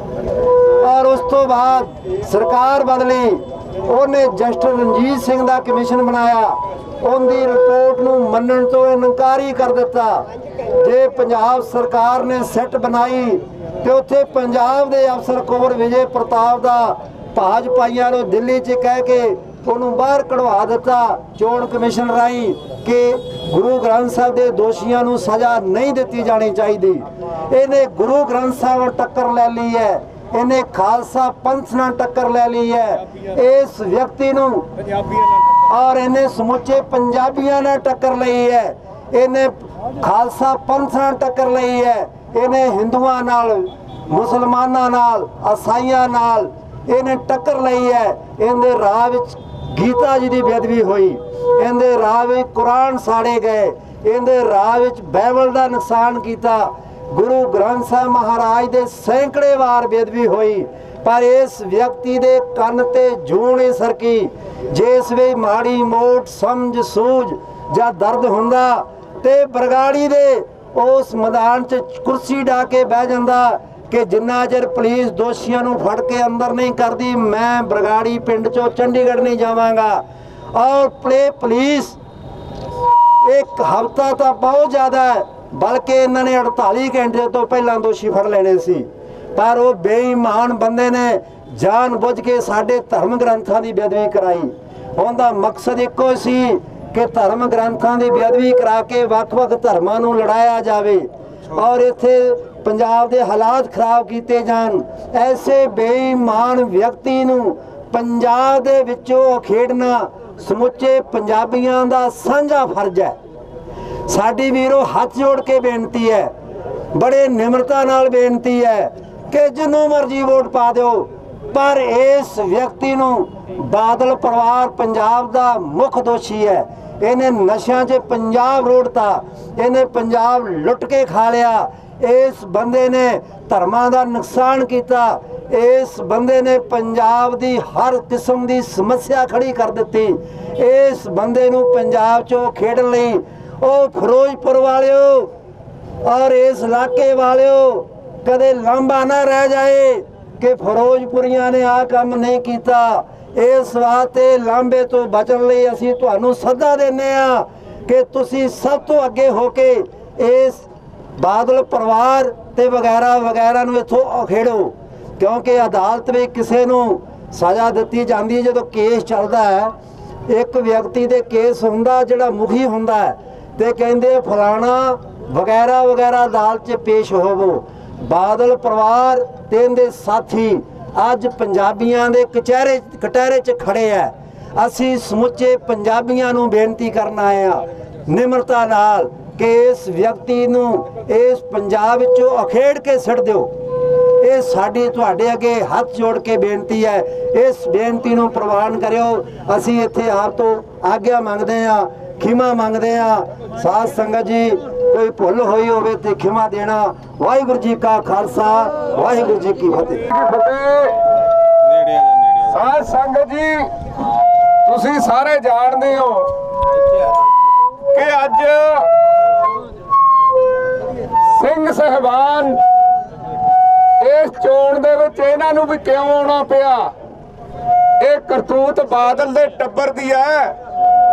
ਔਰ ਉਸ ਤੋਂ ਬਾਅਦ ਸਰਕਾਰ ਬਦਲੀ, ਉਹਨੇ ਜਸਟਿਸ ਰਣਜੀਤ ਸਿੰਘ ਦਾ ਕਮਿਸ਼ਨ ਬਣਾਇਆ, ਉਹਦੀ ਰਿਪੋਰਟ ਨੂੰ ਮੰਨਣ ਤੋਂ ਇਨਕਾਰੀ ਕਰ ਦਿੱਤਾ। ਜੇ ਪੰਜਾਬ ਸਰਕਾਰ ਨੇ ਸੈੱਟ ਬਣਾਈ ਤੇ ਉੱਥੇ ਪੰਜਾਬ ਦੇ ਅਫਸਰ ਕੁੰਵਰ ਵਿਜੇ ਪ੍ਰਤਾਪ ਦਾ ਭਾਜਪਾਈਆਂ ਨੂੰ ਦਿੱਲੀ 'ਚ ਕਹਿ ਕੇ ਉਹਨੂੰ ਬਾਹਰ ਕਢਵਾ ਦਿੱਤਾ ਚੋਣ ਕਮਿਸ਼ਨ ਰਾਹੀਂ ਕਿ ਗੁਰੂ ਗ੍ਰੰਥ ਸਾਹਿਬ ਦੇ ਦੋਸ਼ੀਆਂ ਨੂੰ ਸਜ਼ਾ ਨਹੀਂ ਦਿੱਤੀ ਜਾਣੀ ਚਾਹੀਦੀ। ਇਹਨੇ ਗੁਰੂ ਗ੍ਰੰਥ ਸਾਹਿਬ ਨਾਲ ਟੱਕਰ ਲੈ ਲਈ ਹੈ, ਇਹਨੇ ਖਾਲਸਾ ਪੰਥ ਨਾਲ ਟੱਕਰ ਲੈ ਲਈ ਹੈ। ਇਸ ਵਿਅਕਤੀ ਨੂੰ ਔਰ ਇਹਨੇ ਸਮੁੱਚੇ ਪੰਜਾਬੀਆਂ ਨਾਲ ਟੱਕਰ ਲਈ ਹੈ। ਇਹਨੇ ਖਾਲਸਾ ਪੰਥ ਨਾਲ ਟੱਕਰ ਲਈ ਹੈ। ਇਹਨੇ ਹਿੰਦੂਆਂ ਨਾਲ, ਮੁਸਲਮਾਨਾਂ ਨਾਲ, ਈਸਾਈਆਂ ਨਾਲ ਇਹਨੇ ਟੱਕਰ ਲਈ ਹੈ। ਇਹਦੇ ਰਾਹ ਵਿੱਚ ਗੀਤਾ ਜੀ ਦੀ ਬੇਅਦਬੀ ਹੋਈ, ਇਹਦੇ ਰਾਹ ਵਿੱਚ ਕੁਰਾਨ ਸਾੜੇ ਗਏ, ਇਹਦੇ ਰਾਹ ਵਿੱਚ ਬਾਈਬਲ ਦਾ ਨੁਕਸਾਨ ਕੀਤਾ। ਗੁਰੂ ਗ੍ਰੰਥ ਸਾਹਿਬ ਮਹਾਰਾਜ ਦੇ ਸੈਂਕੜੇ ਵਾਰ ਬੇਅਦਬੀ ਹੋਈ, ਪਰ ਇਸ ਵਿਅਕਤੀ ਦੇ ਕੰਨ ਤੇ ਜੂੰ ਨਹੀਂ ਸਰਕੀ। ਜਿਸ ਵੇ ਮਾੜੀ ਮੋਟ ਸਮਝ ਸੂਝ ਜਾਂ ਦਰਦ ਹੁੰਦਾ ਤੇ ਬਰਗਾੜੀ ਦੇ ਉਸ ਮੈਦਾਨ 'ਚ ਕੁਰਸੀ ਢਾ ਕੇ ਬਹਿ ਜਾਂਦਾ ਕਿ ਜਿੰਨਾ ਚਿਰ ਪੁਲਿਸ ਦੋਸ਼ੀਆਂ ਨੂੰ ਫੜ ਕੇ ਅੰਦਰ ਨਹੀਂ ਕਰਦੀ, ਮੈਂ ਬਰਗਾੜੀ ਪਿੰਡ 'ਚੋਂ ਚੰਡੀਗੜ੍ਹ ਨਹੀਂ ਜਾਵਾਂਗਾ। ਔਰ ਪਲੇ ਪੁਲਿਸ ਇੱਕ ਹਫ਼ਤਾ ਤਾਂ ਬਹੁਤ ਜ਼ਿਆਦਾ ਹੈ, ਬਲਕਿ ਇਹਨਾਂ ਨੇ ਅੜਤਾਲੀ ਘੰਟੇ ਤੋਂ ਪਹਿਲਾਂ ਦੋਸ਼ੀ ਫੜ ਲੈਣੇ ਸੀ। ਪਰ ਉਹ ਬੇਈਮਾਨ ਬੰਦੇ ਨੇ ਜਾਣ ਬੁੱਝ ਕੇ ਸਾਡੇ ਧਰਮ ਗ੍ਰੰਥਾਂ ਦੀ ਬੇਅਦਬੀ ਕਰਾਈ। ਉਹਦਾ ਮਕਸਦ ਇੱਕੋ ਸੀ ਕਿ ਧਰਮ ਗ੍ਰੰਥਾਂ ਦੀ ਬੇਅਦਬੀ ਕਰਾ ਕੇ ਵੱਖ-ਵੱਖ ਧਰਮਾਂ ਨੂੰ ਲੜਾਇਆ ਜਾਵੇ ਔਰ ਇੱਥੇ ਪੰਜਾਬ ਦੇ ਹਾਲਾਤ ਖਰਾਬ ਕੀਤੇ ਜਾਣ। ਐਸੇ ਬੇਈਮਾਨ ਵਿਅਕਤੀ ਨੂੰ ਪੰਜਾਬ ਦੇ ਵਿੱਚੋਂ ਖੇਡਣਾ ਸਮੁੱਚੇ ਪੰਜਾਬੀਆਂ ਦਾ ਸਾਂਝਾ ਫਰਜ਼ ਹੈ। ਸਾਡੀ ਵੀਰੋ ਹੱਥ ਜੋੜ ਕੇ ਬੇਨਤੀ ਹੈ, ਬੜੇ ਨਿਮਰਤਾ ਨਾਲ ਬੇਨਤੀ ਹੈ ਕਿ ਜਿਹਨੂੰ ਮਰਜ਼ੀ ਵੋਟ ਪਾ ਦਿਓ, ਪਰ ਇਸ ਵਿਅਕਤੀ ਨੂੰ ਬਾਦਲ ਪਰਿਵਾਰ ਪੰਜਾਬ ਦਾ ਮੁੱਖ ਦੋਸ਼ੀ ਹੈ। ਇਹਨੇ ਨਸ਼ਿਆਂ 'ਚ ਪੰਜਾਬ ਰੋੜਤਾ, ਇਹਨੇ ਪੰਜਾਬ ਲੁੱਟ ਕੇ ਖਾ ਲਿਆ। ਇਸ ਬੰਦੇ ਨੇ ਧਰਮਾਂ ਦਾ ਨੁਕਸਾਨ ਕੀਤਾ। ਇਸ ਬੰਦੇ ਨੇ ਪੰਜਾਬ ਦੀ ਹਰ ਕਿਸਮ ਦੀ ਸਮੱਸਿਆ ਖੜੀ ਕਰ ਦਿੱਤੀ। ਇਸ ਬੰਦੇ ਨੂੰ ਪੰਜਾਬ 'ਚੋਂ ਖੇਡਣ ਲਈ ਉਹ ਫਿਰੋਜ਼ਪੁਰ ਵਾਲਿਓ ਔਰ ਇਸ ਇਲਾਕੇ ਵਾਲਿਓ ਕਦੇ ਲਾਂਭਾ ਨਾ ਰਹਿ ਜਾਏ ਕਿ ਫਿਰੋਜ਼ਪੁਰੀਆਂ ਨੇ ਆਹ ਕੰਮ ਨਹੀਂ ਕੀਤਾ। ਇਸ ਵਾਸਤੇ ਲਾਂਭੇ ਤੋਂ ਬਚਣ ਲਈ ਅਸੀਂ ਤੁਹਾਨੂੰ ਸੱਦਾ ਦਿੰਦੇ ਆ ਕਿ ਤੁਸੀਂ ਸਭ ਤੋਂ ਅੱਗੇ ਹੋ ਕੇ ਇਸ ਬਾਦਲ ਪਰਿਵਾਰ ਤੇ ਵਗੈਰਾ ਵਗੈਰਾ ਨੂੰ ਇੱਥੋਂ ਉਖੇੜੋ, ਕਿਉਂਕਿ ਅਦਾਲਤ ਵਿੱਚ ਕਿਸੇ ਨੂੰ ਸਜ਼ਾ ਦਿੱਤੀ ਜਾਂਦੀ ਜਦੋਂ ਕੇਸ ਚੱਲਦਾ ਹੈ। ਇੱਕ ਵਿਅਕਤੀ ਦੇ ਕੇਸ ਹੁੰਦਾ ਜਿਹੜਾ ਮੁਖੀ ਹੁੰਦਾ ਹੈ ਤੇ ਕਹਿੰਦੇ ਫਲਾਣਾ ਵਗੈਰਾ ਵਗੈਰਾ ਅਦਾਲਤ 'ਚ ਪੇਸ਼ ਹੋਵੋ। ਬਾਦਲ ਪਰਿਵਾਰ ਤੇ ਇਹਦੇ ਸਾਥੀ ਅੱਜ ਪੰਜਾਬੀਆਂ ਦੇ ਕਚਹਿਰੇ ਕਟਹਿਰੇ 'ਚ ਖੜੇ ਆ। ਅਸੀਂ ਸਮੁੱਚੇ ਪੰਜਾਬੀਆਂ ਨੂੰ ਬੇਨਤੀ ਕਰਨ ਆਏ ਆ ਨਿਮਰਤਾ ਨਾਲ ਕਿ ਇਸ ਵਿਅਕਤੀ ਨੂੰ ਇਸ ਪੰਜਾਬ ਵਿੱਚੋਂ ਉਖੇੜ ਕੇ ਸਿੱਟ ਦਿਓ। ਇਹ ਸਾਡੀ ਤੁਹਾਡੇ ਅੱਗੇ ਹੱਥ ਜੋੜ ਕੇ ਬੇਨਤੀ ਹੈ, ਇਸ ਬੇਨਤੀ ਨੂੰ ਪ੍ਰਵਾਨ ਕਰਿਓ। ਅਸੀਂ ਇੱਥੇ ਆਪ ਤੋਂ ਆਗਿਆ ਮੰਗਦੇ ਹਾਂ, ਖਿਮਾ ਮੰਗਦੇ ਹਾਂ। ਸਾਧ ਸੰਗਤ ਜੀ, ਕੋਈ ਭੁੱਲ ਹੋਈ ਹੋਵੇ ਤੇ ਖਿਮਾ ਦੇਣਾ। ਵਾਹਿਗੁਰੂ ਜੀ ਕਾ ਖਾਲਸਾ, ਵਾਹਿਗੁਰੂ ਜੀ ਕੀ ਫਤਿਹ। ਸਾਧ ਸੰਗਤ ਜੀ, ਤੁਸੀਂ ਸਾਰੇ ਜਾਣਦੇ ਹੋ ਕਿ ਅੱਜ ਸਿੰਘ ਸਾਹਿਬਾਨ ਇਸ ਚੋਣ ਦੇ ਵਿੱਚ ਇਹਨਾਂ ਨੂੰ ਵੀ ਕਿਉਂ ਆਉਣਾ ਪਿਆ। ਇਹ ਕਰਤੂਤ ਬਾਦਲ ਦੇ ਟੱਬਰ ਦੀ ਹੈ।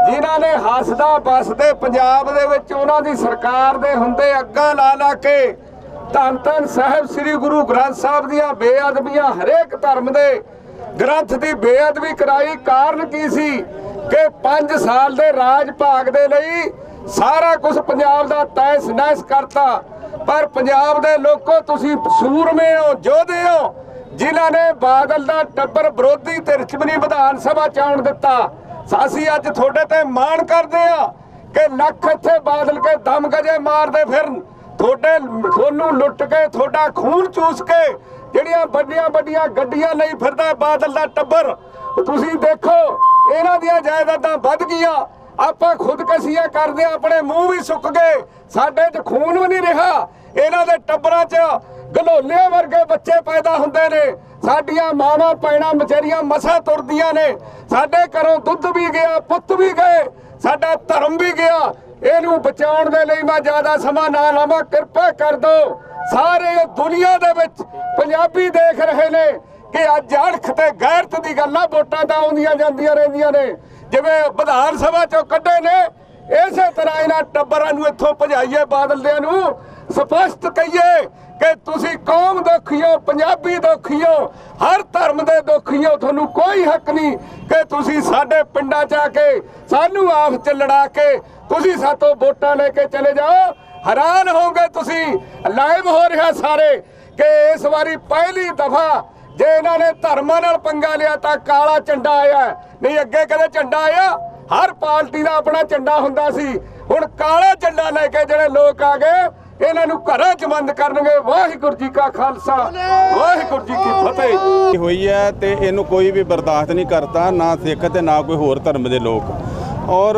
ਜਿਨ੍ਹਾਂ ਨੇ ਹੱਸਦਾ ਬਸਦੇ ਪੰਜਾਬ ਦੇ ਵਿੱਚ ਉਹਨਾਂ ਦੀ ਸਰਕਾਰ ਦੇ ਹੁੰਦੇ ਅੱਗਾ ਲਾ ਲਾ ਕੇ ਧੰਨ ਧੰਨ ਸਾਹਿਬ ਸ੍ਰੀ ਗੁਰੂ ਗ੍ਰੰਥ ਸਾਹਿਬ ਦੀਆਂ ਬੇਅਦਬੀਆਂ, ਹਰੇਕ ਧਰਮ ਦੇ ਗ੍ਰੰਥ ਦੀ ਬੇਅਦਬੀ ਕਰਾਈ। ਕਾਰਨ ਕੀ ਸੀ ਕਿ ਪੰਜ ਸਾਲ ਦੇ ਰਾਜ ਭਾਗ ਦੇ ਲਈ ਸਾਰਾ ਕੁਝ ਪੰਜਾਬ ਦਾ ਤੈਸ ਨੈਸ ਕਰਤਾ। ਪਰ ਪੰਜਾਬ ਦੇ ਲੋਕੋ, ਤੁਸੀਂ ਸੂਰਮੇ ਹੋ, ਯੋਧੇ ਹੋ, ਜਿਨ੍ਹਾਂ ਨੇ ਬਾਦਲ ਦਾ ਟੱਬਰ ਵਿਰੋਧੀ ਧਿਰ ਚ ਵੀ ਨਹੀਂ ਵਿਧਾਨ ਸਭਾ ਚ ਆਉਣ ਦਿੱਤਾ। ਅਸੀਂ ਅੱਜ ਤੁਹਾਡੇ ਤੇ ਮਾਣ ਕਰਦੇ ਆ ਕਿ ਲੱਖ ਇੱਥੇ ਬਾਦਲ ਕੇ ਦਮ ਗਜੇ ਮਾਰਦੇ ਫਿਰਨ, ਤੁਹਾਡੇ ਤੁਹਾਨੂੰ ਲੁੱਟ ਕੇ, ਤੁਹਾਡਾ ਖੂਨ ਚੂਸ ਕੇ ਜਿਹੜੀਆਂ ਵੱਡੀਆਂ ਵੱਡੀਆਂ ਗੱਡੀਆਂ ਲਈ ਫਿਰਦਾ ਬਾਦਲ ਦਾ ਟੱਬਰ। ਤੁਸੀਂ ਦੇਖੋ ਇਹਨਾਂ ਦੀਆਂ ਜਾਇਦਾਦਾਂ ਵੱਧ ਗਈਆਂ। ਆਪਾਂ ਖੁਦਕਸ਼ੀਆਂ ਕਰਦੇ, ਆਪਣੇ ਮੂੰਹ ਵੀ ਸੁੱਕ ਗਏ, ਸਾਡੇ 'ਚ ਖੂਨ ਵੀ ਨਹੀਂ ਰਿਹਾ। ਇਹਨਾਂ ਦੇ ਟੱਬਰਾਂ 'ਚ ਗਲੋਲਿਆਂ ਵਰਗੇ ਬੱਚੇ ਪੈਦਾ ਹੁੰਦੇ ਨੇ। ਸਾਡੀਆਂ ਮਾਵਾਂ ਭੈਣਾਂ ਵਿਚਾਰੀਆਂ ਮਸਾਂ ਤੁਰਦੀਆਂ ਨੇ। ਸਾਡੇ ਘਰੋਂ ਦੁੱਧ ਵੀ ਗਿਆ, ਪੁੱਤ ਵੀ ਗਏ, ਸਾਡਾ ਧਰਮ ਵੀ ਗਿਆ। ਇਹਨੂੰ ਬਚਾਉਣ ਦੇ ਲਈ ਮੈਂ ਜ਼ਿਆਦਾ ਸਮਾਂ ਨਾ ਲਾਵਾਂ, ਕਿਰਪਾ ਕਰ ਦਿਓ। ਸਾਰੇ ਦੁਨੀਆ ਦੇ ਵਿੱਚ ਪੰਜਾਬੀ ਦੇਖ ਰਹੇ ਨੇ ਕਿ ਅੱਜ ਅਣਖ ਤੇ ਗੈਰਤ ਦੀ ਗੱਲਾਂ ਵੋਟਾਂ ਤਾਂ ਆਉਂਦੀਆਂ ਜਾਂਦੀਆਂ ਰਹਿੰਦੀਆਂ ਨੇ। ਜਿਵੇਂ ਵਿਧਾਨ ਸਭਾ ਚੋਂ ਕੱਢੇ ਨੇ, ਇਸੇ ਤਰ੍ਹਾਂ ਇਹਨਾਂ ਟੱਬਰਾਂ ਨੂੰ ਇੱਥੋਂ ਭਜਾਈਏ। ਬਾਦਲ ਦਿਆਂ ਨੂੰ ਸਪਸ਼ਟ ਕਹੀਏ ਕਿ ਤੁਸੀਂ ਕੌਮ ਦੁਖੀਓ, ਪੰਜਾਬੀ ਦੁਖੀਓ, ਹਰ ਧਰਮ ਦੇ ਦੁਖੀਓ। ਤੁਹਾਨੂੰ ਕੋਈ ਹੱਕ ਨਹੀਂ ਕਿ ਤੁਸੀਂ ਸਾਡੇ ਪਿੰਡਾਂ 'ਚ ਆ ਕੇ ਸਾਨੂੰ ਆਪ 'ਚ ਲੜਾ ਕੇ ਤੁਸੀਂ ਸਾਤੋਂ ਵੋਟਾਂ ਲੈ ਕੇ ਚਲੇ ਜਾਓ। ਹੈਰਾਨ ਹੋਗੇ ਤੁਸੀਂ, ਲਾਈਵ ਹੋ ਰਿਹਾ ਸਾਰੇ ਕਿ ਇਸ ਵਾਰੀ ਪਹਿਲੀ ਦਫਾ ਜੇ ਇਹਨਾਂ ਨੇ ਧਰਮਾਂ ਨਾਲ ਪੰਗਾ ਲਿਆ ਤਾਂ ਕਾਲਾ ਝੰਡਾ ਆਇਆ, ਨਹੀਂ ਅੱਗੇ ਕਦੇ ਝੰਡਾ ਆਇਆ? ਹਰ ਪਾਰਟੀ ਦਾ ਆਪਣਾ ਝੰਡਾ ਹੁੰਦਾ ਸੀ। ਹੁਣ ਕਾਲਾ ਝੰਡਾ ਲੈ ਕੇ ਜਿਹੜੇ ਲੋਕ ਆ ਗਏ, ਇਹਨਾਂ ਨੂੰ ਘਰਾਂ 'ਚ ਬੰਦ ਕਰਨਗੇ। ਵਾਹਿਗੁਰੂ ਜੀ ਕਾ ਖਾਲਸਾ, ਵਾਹਿਗੁਰੂ ਜੀ ਕੀ ਫਤਿਹ। ਹੋਈ ਹੈ ਤੇ ਇਹਨੂੰ ਕੋਈ ਵੀ ਬਰਦਾਸ਼ਤ ਨਹੀਂ ਕਰਦਾ, ਨਾ ਸਿੱਖ ਤੇ ਨਾ ਕੋਈ ਹੋਰ ਧਰਮ ਦੇ ਲੋਕ। ਔਰ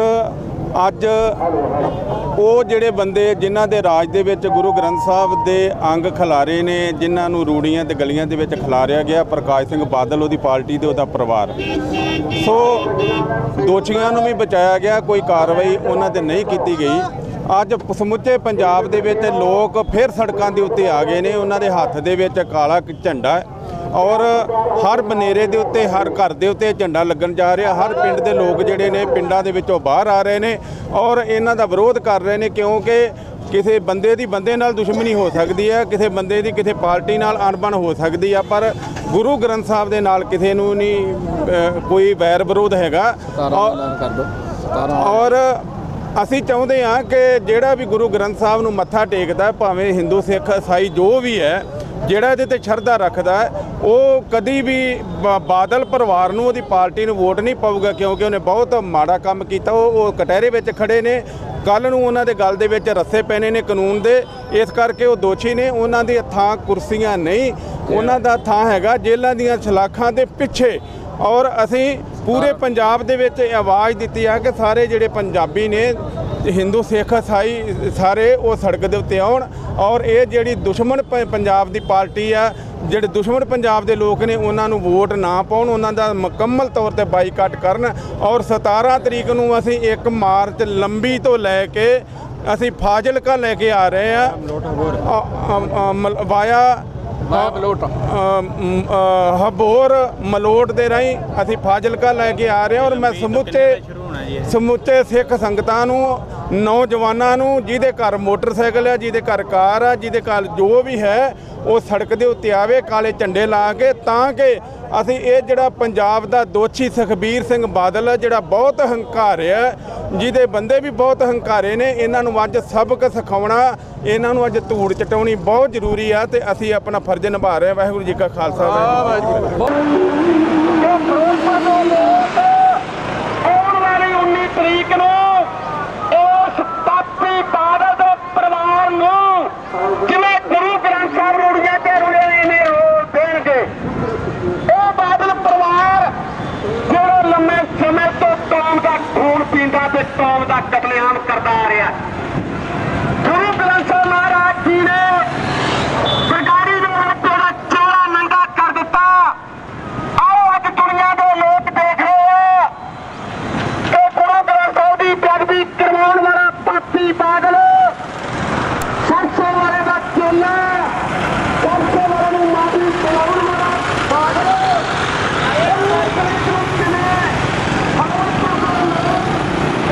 ਅੱਜ ਉਹ ਜਿਹੜੇ ਬੰਦੇ ਜਿਨ੍ਹਾਂ ਦੇ ਰਾਜ ਦੇ ਵਿੱਚ ਗੁਰੂ ਗ੍ਰੰਥ ਸਾਹਿਬ ਦੇ ਅੰਗ ਖਿਲਾਰੇ ਨੇ, ਜਿਨ੍ਹਾਂ ਨੂੰ ਰੂੜੀਆਂ ਤੇ ਗਲੀਆਂ ਦੇ ਵਿੱਚ ਖਿਲਾਰਿਆ ਗਿਆ, ਪ੍ਰਕਾਸ਼ ਸਿੰਘ ਬਾਦਲ, ਉਹਦੀ ਪਾਰਟੀ ਤੇ ਉਹਦਾ ਪਰਿਵਾਰ। ਸੋ ਦੋਸ਼ੀਆਂ ਨੂੰ ਵੀ ਬਚਾਇਆ ਗਿਆ, ਕੋਈ ਕਾਰਵਾਈ ਉਹਨਾਂ ਤੇ ਨਹੀਂ ਕੀਤੀ ਗਈ। ਅੱਜ ਸਮੁੱਚੇ ਪੰਜਾਬ ਦੇ ਵਿੱਚ ਲੋਕ ਫਿਰ ਸੜਕਾਂ ਦੇ ਉੱਤੇ ਆ ਗਏ ਨੇ। ਉਹਨਾਂ ਦੇ ਹੱਥ ਦੇ ਵਿੱਚ ਕਾਲਾ ਝੰਡਾ ਔਰ ਹਰ ਬਨੇਰੇ ਦੇ ਉੱਤੇ, ਹਰ ਘਰ ਦੇ ਉੱਤੇ ਝੰਡਾ ਲੱਗਣ ਜਾ ਰਿਹਾ। ਹਰ ਪਿੰਡ ਦੇ ਲੋਕ ਜਿਹੜੇ ਨੇ ਪਿੰਡਾਂ ਦੇ ਵਿੱਚੋਂ ਬਾਹਰ ਆ ਰਹੇ ਨੇ ਔਰ ਇਹਨਾਂ ਦਾ ਵਿਰੋਧ ਕਰ ਰਹੇ ਨੇ, ਕਿਉਂਕਿ ਕਿਸੇ ਬੰਦੇ ਦੀ ਬੰਦੇ ਨਾਲ ਦੁਸ਼ਮਣੀ ਹੋ ਸਕਦੀ ਹੈ, ਕਿਸੇ ਬੰਦੇ ਦੀ ਕਿਸੇ ਪਾਰਟੀ ਨਾਲ ਅਣਬਣ ਹੋ ਸਕਦੀ ਆ, ਪਰ ਗੁਰੂ ਗ੍ਰੰਥ ਸਾਹਿਬ ਦੇ ਨਾਲ ਕਿਸੇ ਨੂੰ ਨਹੀਂ ਕੋਈ ਵੈਰ ਵਿਰੋਧ ਹੈਗਾ। ਔਰ ਅਸੀਂ ਚਾਹੁੰਦੇ ਹਾਂ ਕਿ ਜਿਹੜਾ ਵੀ ਗੁਰੂ ਗ੍ਰੰਥ ਸਾਹਿਬ ਨੂੰ ਮੱਥਾ ਟੇਕਦਾ, ਭਾਵੇਂ ਹਿੰਦੂ, ਸਿੱਖ, ਈਸਾਈ ਜੋ ਵੀ ਹੈ, ਜਿਹੜਾ ਇਹਦੇ ਤੇ ਸ਼ਰਧਾ ਰੱਖਦਾ, ਉਹ ਕਦੀ ਵੀ ਬਾਦਲ ਪਰਿਵਾਰ ਨੂੰ, ਉਹਦੀ ਪਾਰਟੀ ਨੂੰ ਵੋਟ ਨਹੀਂ ਪਾਊਗਾ, ਕਿਉਂਕਿ ਉਹਨੇ ਬਹੁਤ ਮਾੜਾ ਕੰਮ ਕੀਤਾ। ਉਹ ਕਟਹਿਰੇ ਵਿੱਚ ਖੜੇ ਨੇ, ਕੱਲ ਨੂੰ ਉਹਨਾਂ ਦੇ ਗਲ ਦੇ ਵਿੱਚ ਰੱਸੇ ਪੈਣੇ ਨੇ ਕਾਨੂੰਨ ਦੇ, ਇਸ ਕਰਕੇ ਉਹ ਦੋਸ਼ੀ ਨੇ। ਉਹਨਾਂ ਦੀ ਥਾਂ ਕੁਰਸੀਆਂ ਨਹੀਂ, ਉਹਨਾਂ ਦਾ ਥਾਂ ਹੈਗਾ ਜੇਲ੍ਹਾਂ ਦੀਆਂ ਸਲਾਖਾਂ ਦੇ ਪਿੱਛੇ। ਔਰ ਅਸੀਂ ਪੂਰੇ ਪੰਜਾਬ ਦੇ ਵਿੱਚ ਆਵਾਜ਼ ਦਿੱਤੀ ਆ ਕਿ ਸਾਰੇ ਜਿਹੜੇ ਪੰਜਾਬੀ ਨੇ, ਹਿੰਦੂ, ਸਿੱਖ, ਈਸਾਈ, ਸਾਰੇ ਉਹ ਸੜਕ ਦੇ ਉੱਤੇ ਆਉਣ ਔਰ ਇਹ ਜਿਹੜੀ ਦੁਸ਼ਮਣ ਪੰਜਾਬ ਦੀ ਪਾਰਟੀ ਆ, ਜਿਹੜੇ ਦੁਸ਼ਮਣ ਪੰਜਾਬ ਦੇ ਲੋਕ ਨੇ, ਉਹਨਾਂ ਨੂੰ ਵੋਟ ਨਾ ਪਾਉਣ, ਉਹਨਾਂ ਦਾ ਮੁਕੰਮਲ ਤੌਰ ਤੇ ਬਾਈਕਾਟ ਕਰਨ। ਔਰ ਸਤਾਰਾਂ ਤਰੀਕ ਨੂੰ ਅਸੀਂ ਇੱਕ ਮਾਰਚ ਲੰਬੀ ਤੋਂ ਲੈ ਕੇ ਅਸੀਂ ਫਾਜ਼ਿਲਕਾ ਲੈ ਕੇ ਆ ਰਹੇ ਹਾਂ, ਵਾਇਆ ਹਬੋਰ ਮਲੋਟ ਦੇ ਰਾਹੀਂ ਅਸੀਂ ਫਾਜ਼ਿਲਕਾ ਲੈ ਕੇ ਆ ਰਹੇ ਹਾਂ। ਔਰ ਮੈਂ ਸਮੁੱਚੇ ਸਮੁੱਚੇ ਸਿੱਖ ਸੰਗਤਾਂ ਨੂੰ, ਨੌਜਵਾਨਾਂ ਨੂੰ, ਜਿਹਦੇ ਘਰ ਮੋਟਰਸਾਈਕਲ ਹੈ, ਜਿਹਦੇ ਘਰ ਕਾਰ ਆ, ਜਿਹਦੇ ਘਰ ਜੋ ਵੀ ਹੈ, ਉਹ ਸੜਕ ਦੇ ਉੱਤੇ ਆਵੇ ਕਾਲੇ ਝੰਡੇ ਲਾ ਕੇ, ਤਾਂ ਕਿ ਅਸੀਂ ਇਹ ਜਿਹੜਾ ਪੰਜਾਬ ਦਾ ਦੋਸ਼ੀ ਸੁਖਬੀਰ ਸਿੰਘ ਬਾਦਲ ਹੈ, ਜਿਹੜਾ ਬਹੁਤ ਹੰਕਾਰਿਆ, ਜਿਹਦੇ ਬੰਦੇ ਵੀ ਬਹੁਤ ਹੰਕਾਰੇ ਨੇ, ਇਹਨਾਂ ਨੂੰ ਅੱਜ ਸਬਕ ਸਿਖਾਉਣਾ, ਇਹਨਾਂ ਨੂੰ ਅੱਜ ਧੂੜ ਚਟਾਉਣੀ ਬਹੁਤ ਜ਼ਰੂਰੀ ਆ ਤੇ ਅਸੀਂ ਆਪਣਾ ਫਰਜ਼ ਨਿਭਾ ਰਹੇ ਹਾਂ। ਵਾਹਿਗੁਰੂ ਜੀ ਕਾ ਖਾਲਸਾ, ਵਾਹਿਗੁਰੂ ਜੀ ਕੀ ਫਤਿਹ। ਉੱਨੀ ਤਰੀਕ ਨੂੰ ਉਸ ਪਾਪੀ ਬਾਦਲ ਦੇ ਪਰਿਵਾਰ ਨੂੰ ਜਿਵੇਂ ਗੁਰੂ ਗ੍ਰੰਥ ਸਾਹਿਬ ਰੂੜੀਆਂ ਤੇ ਰੁੜੇ ਨੇ ਰੋਲ ਦੇਣਗੇ। ਇਹ ਬਾਦਲ ਪਰਿਵਾਰ ਜਿਹੜਾ ਲੰਮੇ ਸਮੇਂ ਤੋਂ ਕੌਮ ਦਾ ਖੂਨ ਪੀਂਦਾ ਤੇ ਕੌਮ ਦਾ ਕਤਲੇਆਮ ਕਰਦਾ ਆ ਰਿਹਾ। ਗੁਰੂ ਗ੍ਰੰਥ ਸਾਹਿਬ ਮਹਾਰਾਜ ਜੀ ਨੇ ਬਰਗਾੜੀ ਦੇ ਵਿੱਚ ਜਿਹੜਾ ਚੋਲਾ ਨੰਗਾ ਕਰ ਦਿੱਤਾ। ਆਓ ਅੱਜ ਦੁਨੀਆ ਦੇ ਲੋਕ ਦੇਖ ਰਹੇ ਆ ਕਿ ਗੁਰੂ ਗ੍ਰੰਥ ਸਾਹਿਬ ਦੀ ਬੇਅਦਬੀ ਕਰਵਾਉਣ ਵਾਲਾ ਪਾਪੀ ਬਾਦਲ, ਸਰਸੋਂ ਵਾਲੇ ਦਾ ਚੇਲਾ, ਸਰਸੋਂ ਵਾਲੇ ਨੂੰ ਮਾਫੀ ਦਿਲਾਉਣ ਵਾਲਾ ਬਾਦਲ,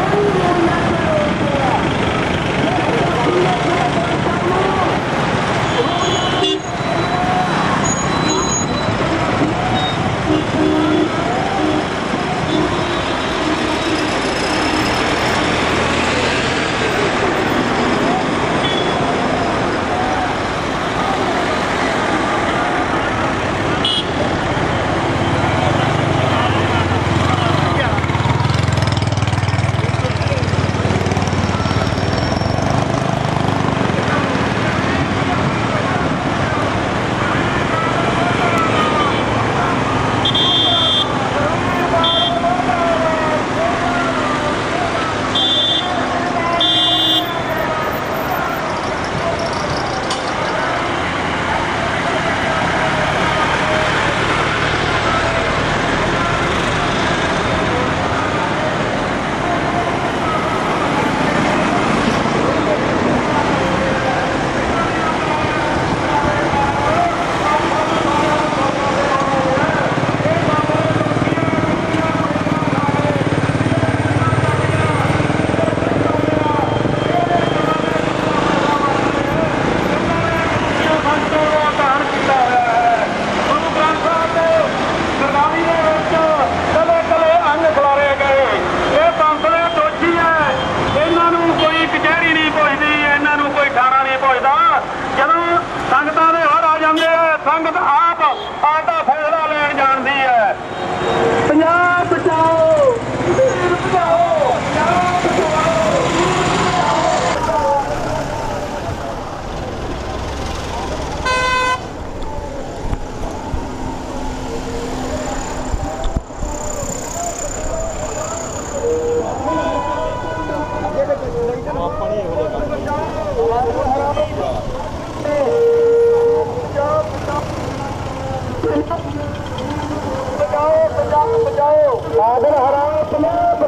ਬਾਦਲ ਹਰਾ ਪੰਜਾਬ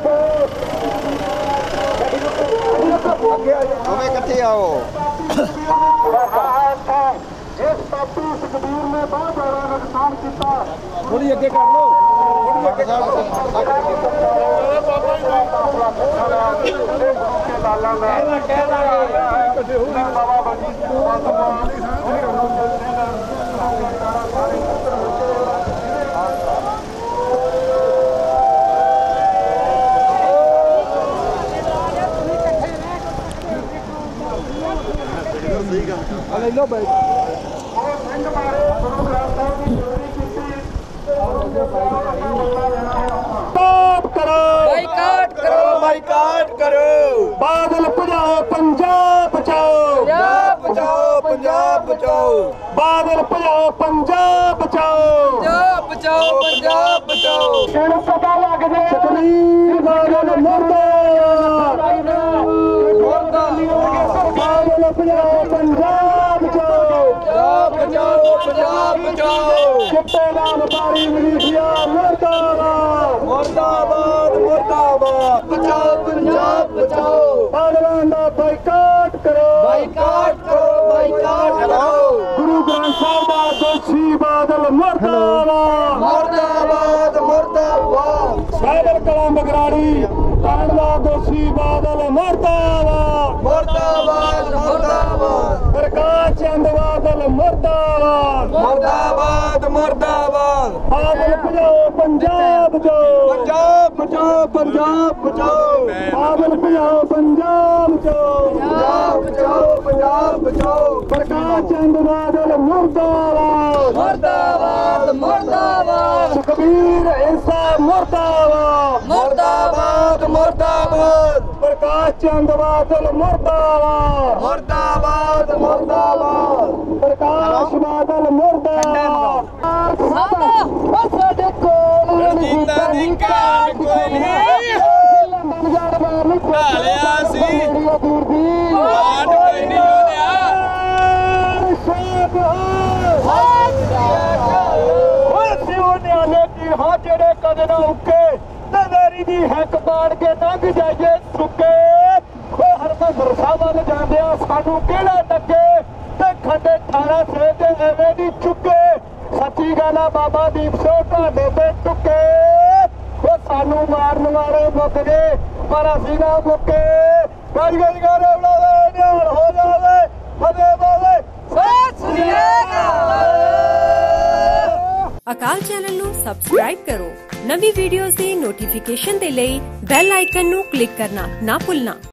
ਦੋਵੇਂ ਇਕੱਠੇ ਆਓ। ਜਿਸ ਪਾਪੀ ਸੁਖਬੀਰ ਨੇ ਬਹੁਤ ਜ਼ਿਆਦਾ ਨੁਕਸਾਨ ਕੀਤਾ, ਥੋੜੀ ਅੱਗੇ ਕਰ ਲਓ, ਥੋੜੀ ਅੱਗੇ ਕਰ ਲਓ। ਲੈ ਲਓ ਬਾਈ ਬਾਈਕਾਟ ਕਰੋ, ਬਾਈਕਾਟ ਕਰੋ। ਬਾਦਲ ਭਜਾਓ ਪੰਜਾਬ ਬਚਾਓ, ਪੰਜਾਬ ਬਚਾਓ, ਪੰਜਾਬ ਬਚਾਓ। ਬਾਦਲ ਭਜਾਓ ਪੰਜਾਬ ਬਚਾਓ, ਪੰਜਾਬ ਬਚਾਓ, ਪੰਜਾਬ ਬਚਾਓ। ਇਹਨੂੰ ਪਤਾ ਲੱਗ ਜੇ ਸੁਖਬੀਰ ਬਾਦਲ ਮੁਰਦਾਬਾਦ, ਬਾਦਲ ਭਜਾਓ ਪੰਜਾਬ ਬਚਾਓ, ਪੰਜਾਬ ਬਚਾਓ, ਪੰਜਾਬ ਬਚਾਓ। ਚਿੱਟੇ ਨਾਲ ਵਪਾਰੀ ਮਜੀਠੀਆ ਮੁਰਦਾਬਾਦ, ਮੁਰਦਾਬਾਦ, ਮੁਰਦਾਬਾਦ। ਬਚਾਓ ਪੰਜਾਬ ਬਚਾਓ। ਬਾਦਲਾਂ ਦਾ ਬਾਈਕਾਟ ਕਰੋ, ਬਾਈਕਾਟ ਕਰੋ, ਬਾਈਕਾਟ ਕਰੋ। ਗੁਰੂ ਗ੍ਰੰਥ ਸਾਹਿਬ ਦਾ ਦੋਸ਼ੀ ਬਾਦਲ ਮੁਰਦਾਬਾਦ, ਮੁਰਦਾਬਾਦ, ਮੁਰਦਾਬਾਦ। ਬਾਦਲ ਕਲਾਂ ਬਗਰਾੜੀ ਕਾਂਡ ਦਾ ਦੋਸ਼ੀ ਬਾਦਲ ਮੁਰਦਾਬਾਦ, ਮੁਰਦਾਬਾਦ, ਮੁਰਦਾਬਾਦ। ਪ੍ਰਕਾਸ਼ ਚੰਦ ਬਾਦਲ ਮੁਰਦਾਬਾਦ, ਮੁਰਦਾਬਾਦ, ਮੁਰਦਾਬਾਦ। ਬਾਦਲ ਭਜਾਓ ਪੰਜਾਬ ਬਚਾਓ, ਪੰਜਾਬ ਬਚਾਓ, ਪੰਜਾਬ ਬਚਾਓ। ਬਾਦਲ ਭਜਾਓ ਪੰਜਾਬ ਬਚਾਓ, ਪੰਜਾਬ ਬਚਾਓ, ਪੰਜਾਬ ਬਚਾਓ। ਪ੍ਰਕਾਸ਼ ਚੰਦ ਬਾਦਲ ਮੁਰਦਾਬਾਦ, ਮੁਰਦਾਬਾਦ, ਮੁਰਦਾਬਾਦ। ਸੁਖਬੀਰ ਇੰਸਾ ਮੁਰਦਾਬਾਦ, ਮੁਰਦਾਬਾਦ, ਮੁਰਦਾਬਾਦ। ਪ੍ਰਕਾਸ਼ ਚੰਦ ਬਾਦਲ ਮੁਰਦਾਬਾਦ, ਮੁਰਦਾਬਾਦ, ਮੁਰਦਾਬਾਦ। ਪ੍ਰਕਾਸ਼ ਬਾਦਲ ਮੁਰਦਾਬਾਦ। ਸਾਡੇ ਕੋਲ ਰਣਜੀਤਾਂ ਦੀ ਘਾਟ ਕੋਈ ਨਹੀਂ, ਢਾਲਿਆ ਸੀ ਘਾਟ ਕੋਈ ਨਹੀਂ ਹੋਇਆ। ਸਿਉਣਿਆਲੇ ਕੀ ਹਾਂ ਜਿਹੜੇ ਕਦੇ ਨਾ ਉੱਕੇ, ਤੇ ਮੇਰੀ ਦੀ ਹੈਕ ਬਾੜ ਕੇ ਲੰਘ ਜਾਈਏ ਸੁੱਕੇ। ਉਹ ਹਰਮੰਦਰ ਸਾਹਿਬ ਵੱਲ ਜਾਂਦਿਆਂ ਸਾਨੂੰ ਕਿਹੜਾ ਲੱਗੇ, ਤੇ ਖੰਡੇ ਠਾਣਾ ਸੇ ਤੇ ਐਵੇਂ ਦੀ ਚੁੱਕੇ। ਸੱਚੀ ਗੱਲ ਆ ਬਾਬਾ ਦੀਪ ਸਿੰਘ ਤੁਹਾਡੇ ਤੇ ਟੁੱਕੇ। ਉਹ ਸਾਨੂੰ ਮਾਰਨ ਵਾਲੇ ਮੁੱਕ ਗਏ ਪਰ ਅਸੀਂ ਨਾ ਮੁੱਕੇ। ਗਾੜੀ ਗਾੜੀ ਗਾੜੇ ਬਣਾਵੇ ਨਿਹਾਲ ਹੋ ਜਾਵੇ ਫਤਿਹ ਬਾਵੇ ਸਤਿ ਸ੍ਰੀ ਅਕਾਲ। ਅਕਾਲ ਚੈਨਲ ਨੂੰ ਸਬਸਕ੍ਰਾਈਬ ਕਰੋ। ਨਵੀਂ ਵੀਡੀਓਜ਼ ਦੀ ਨੋਟੀਫਿਕੇਸ਼ਨ ਦੇ ਲਈ ਬੈਲ ਆਈਕਨ ਨੂੰ ਕਲਿੱਕ ਕਰਨਾ ਨਾ ਭੁੱਲਣਾ।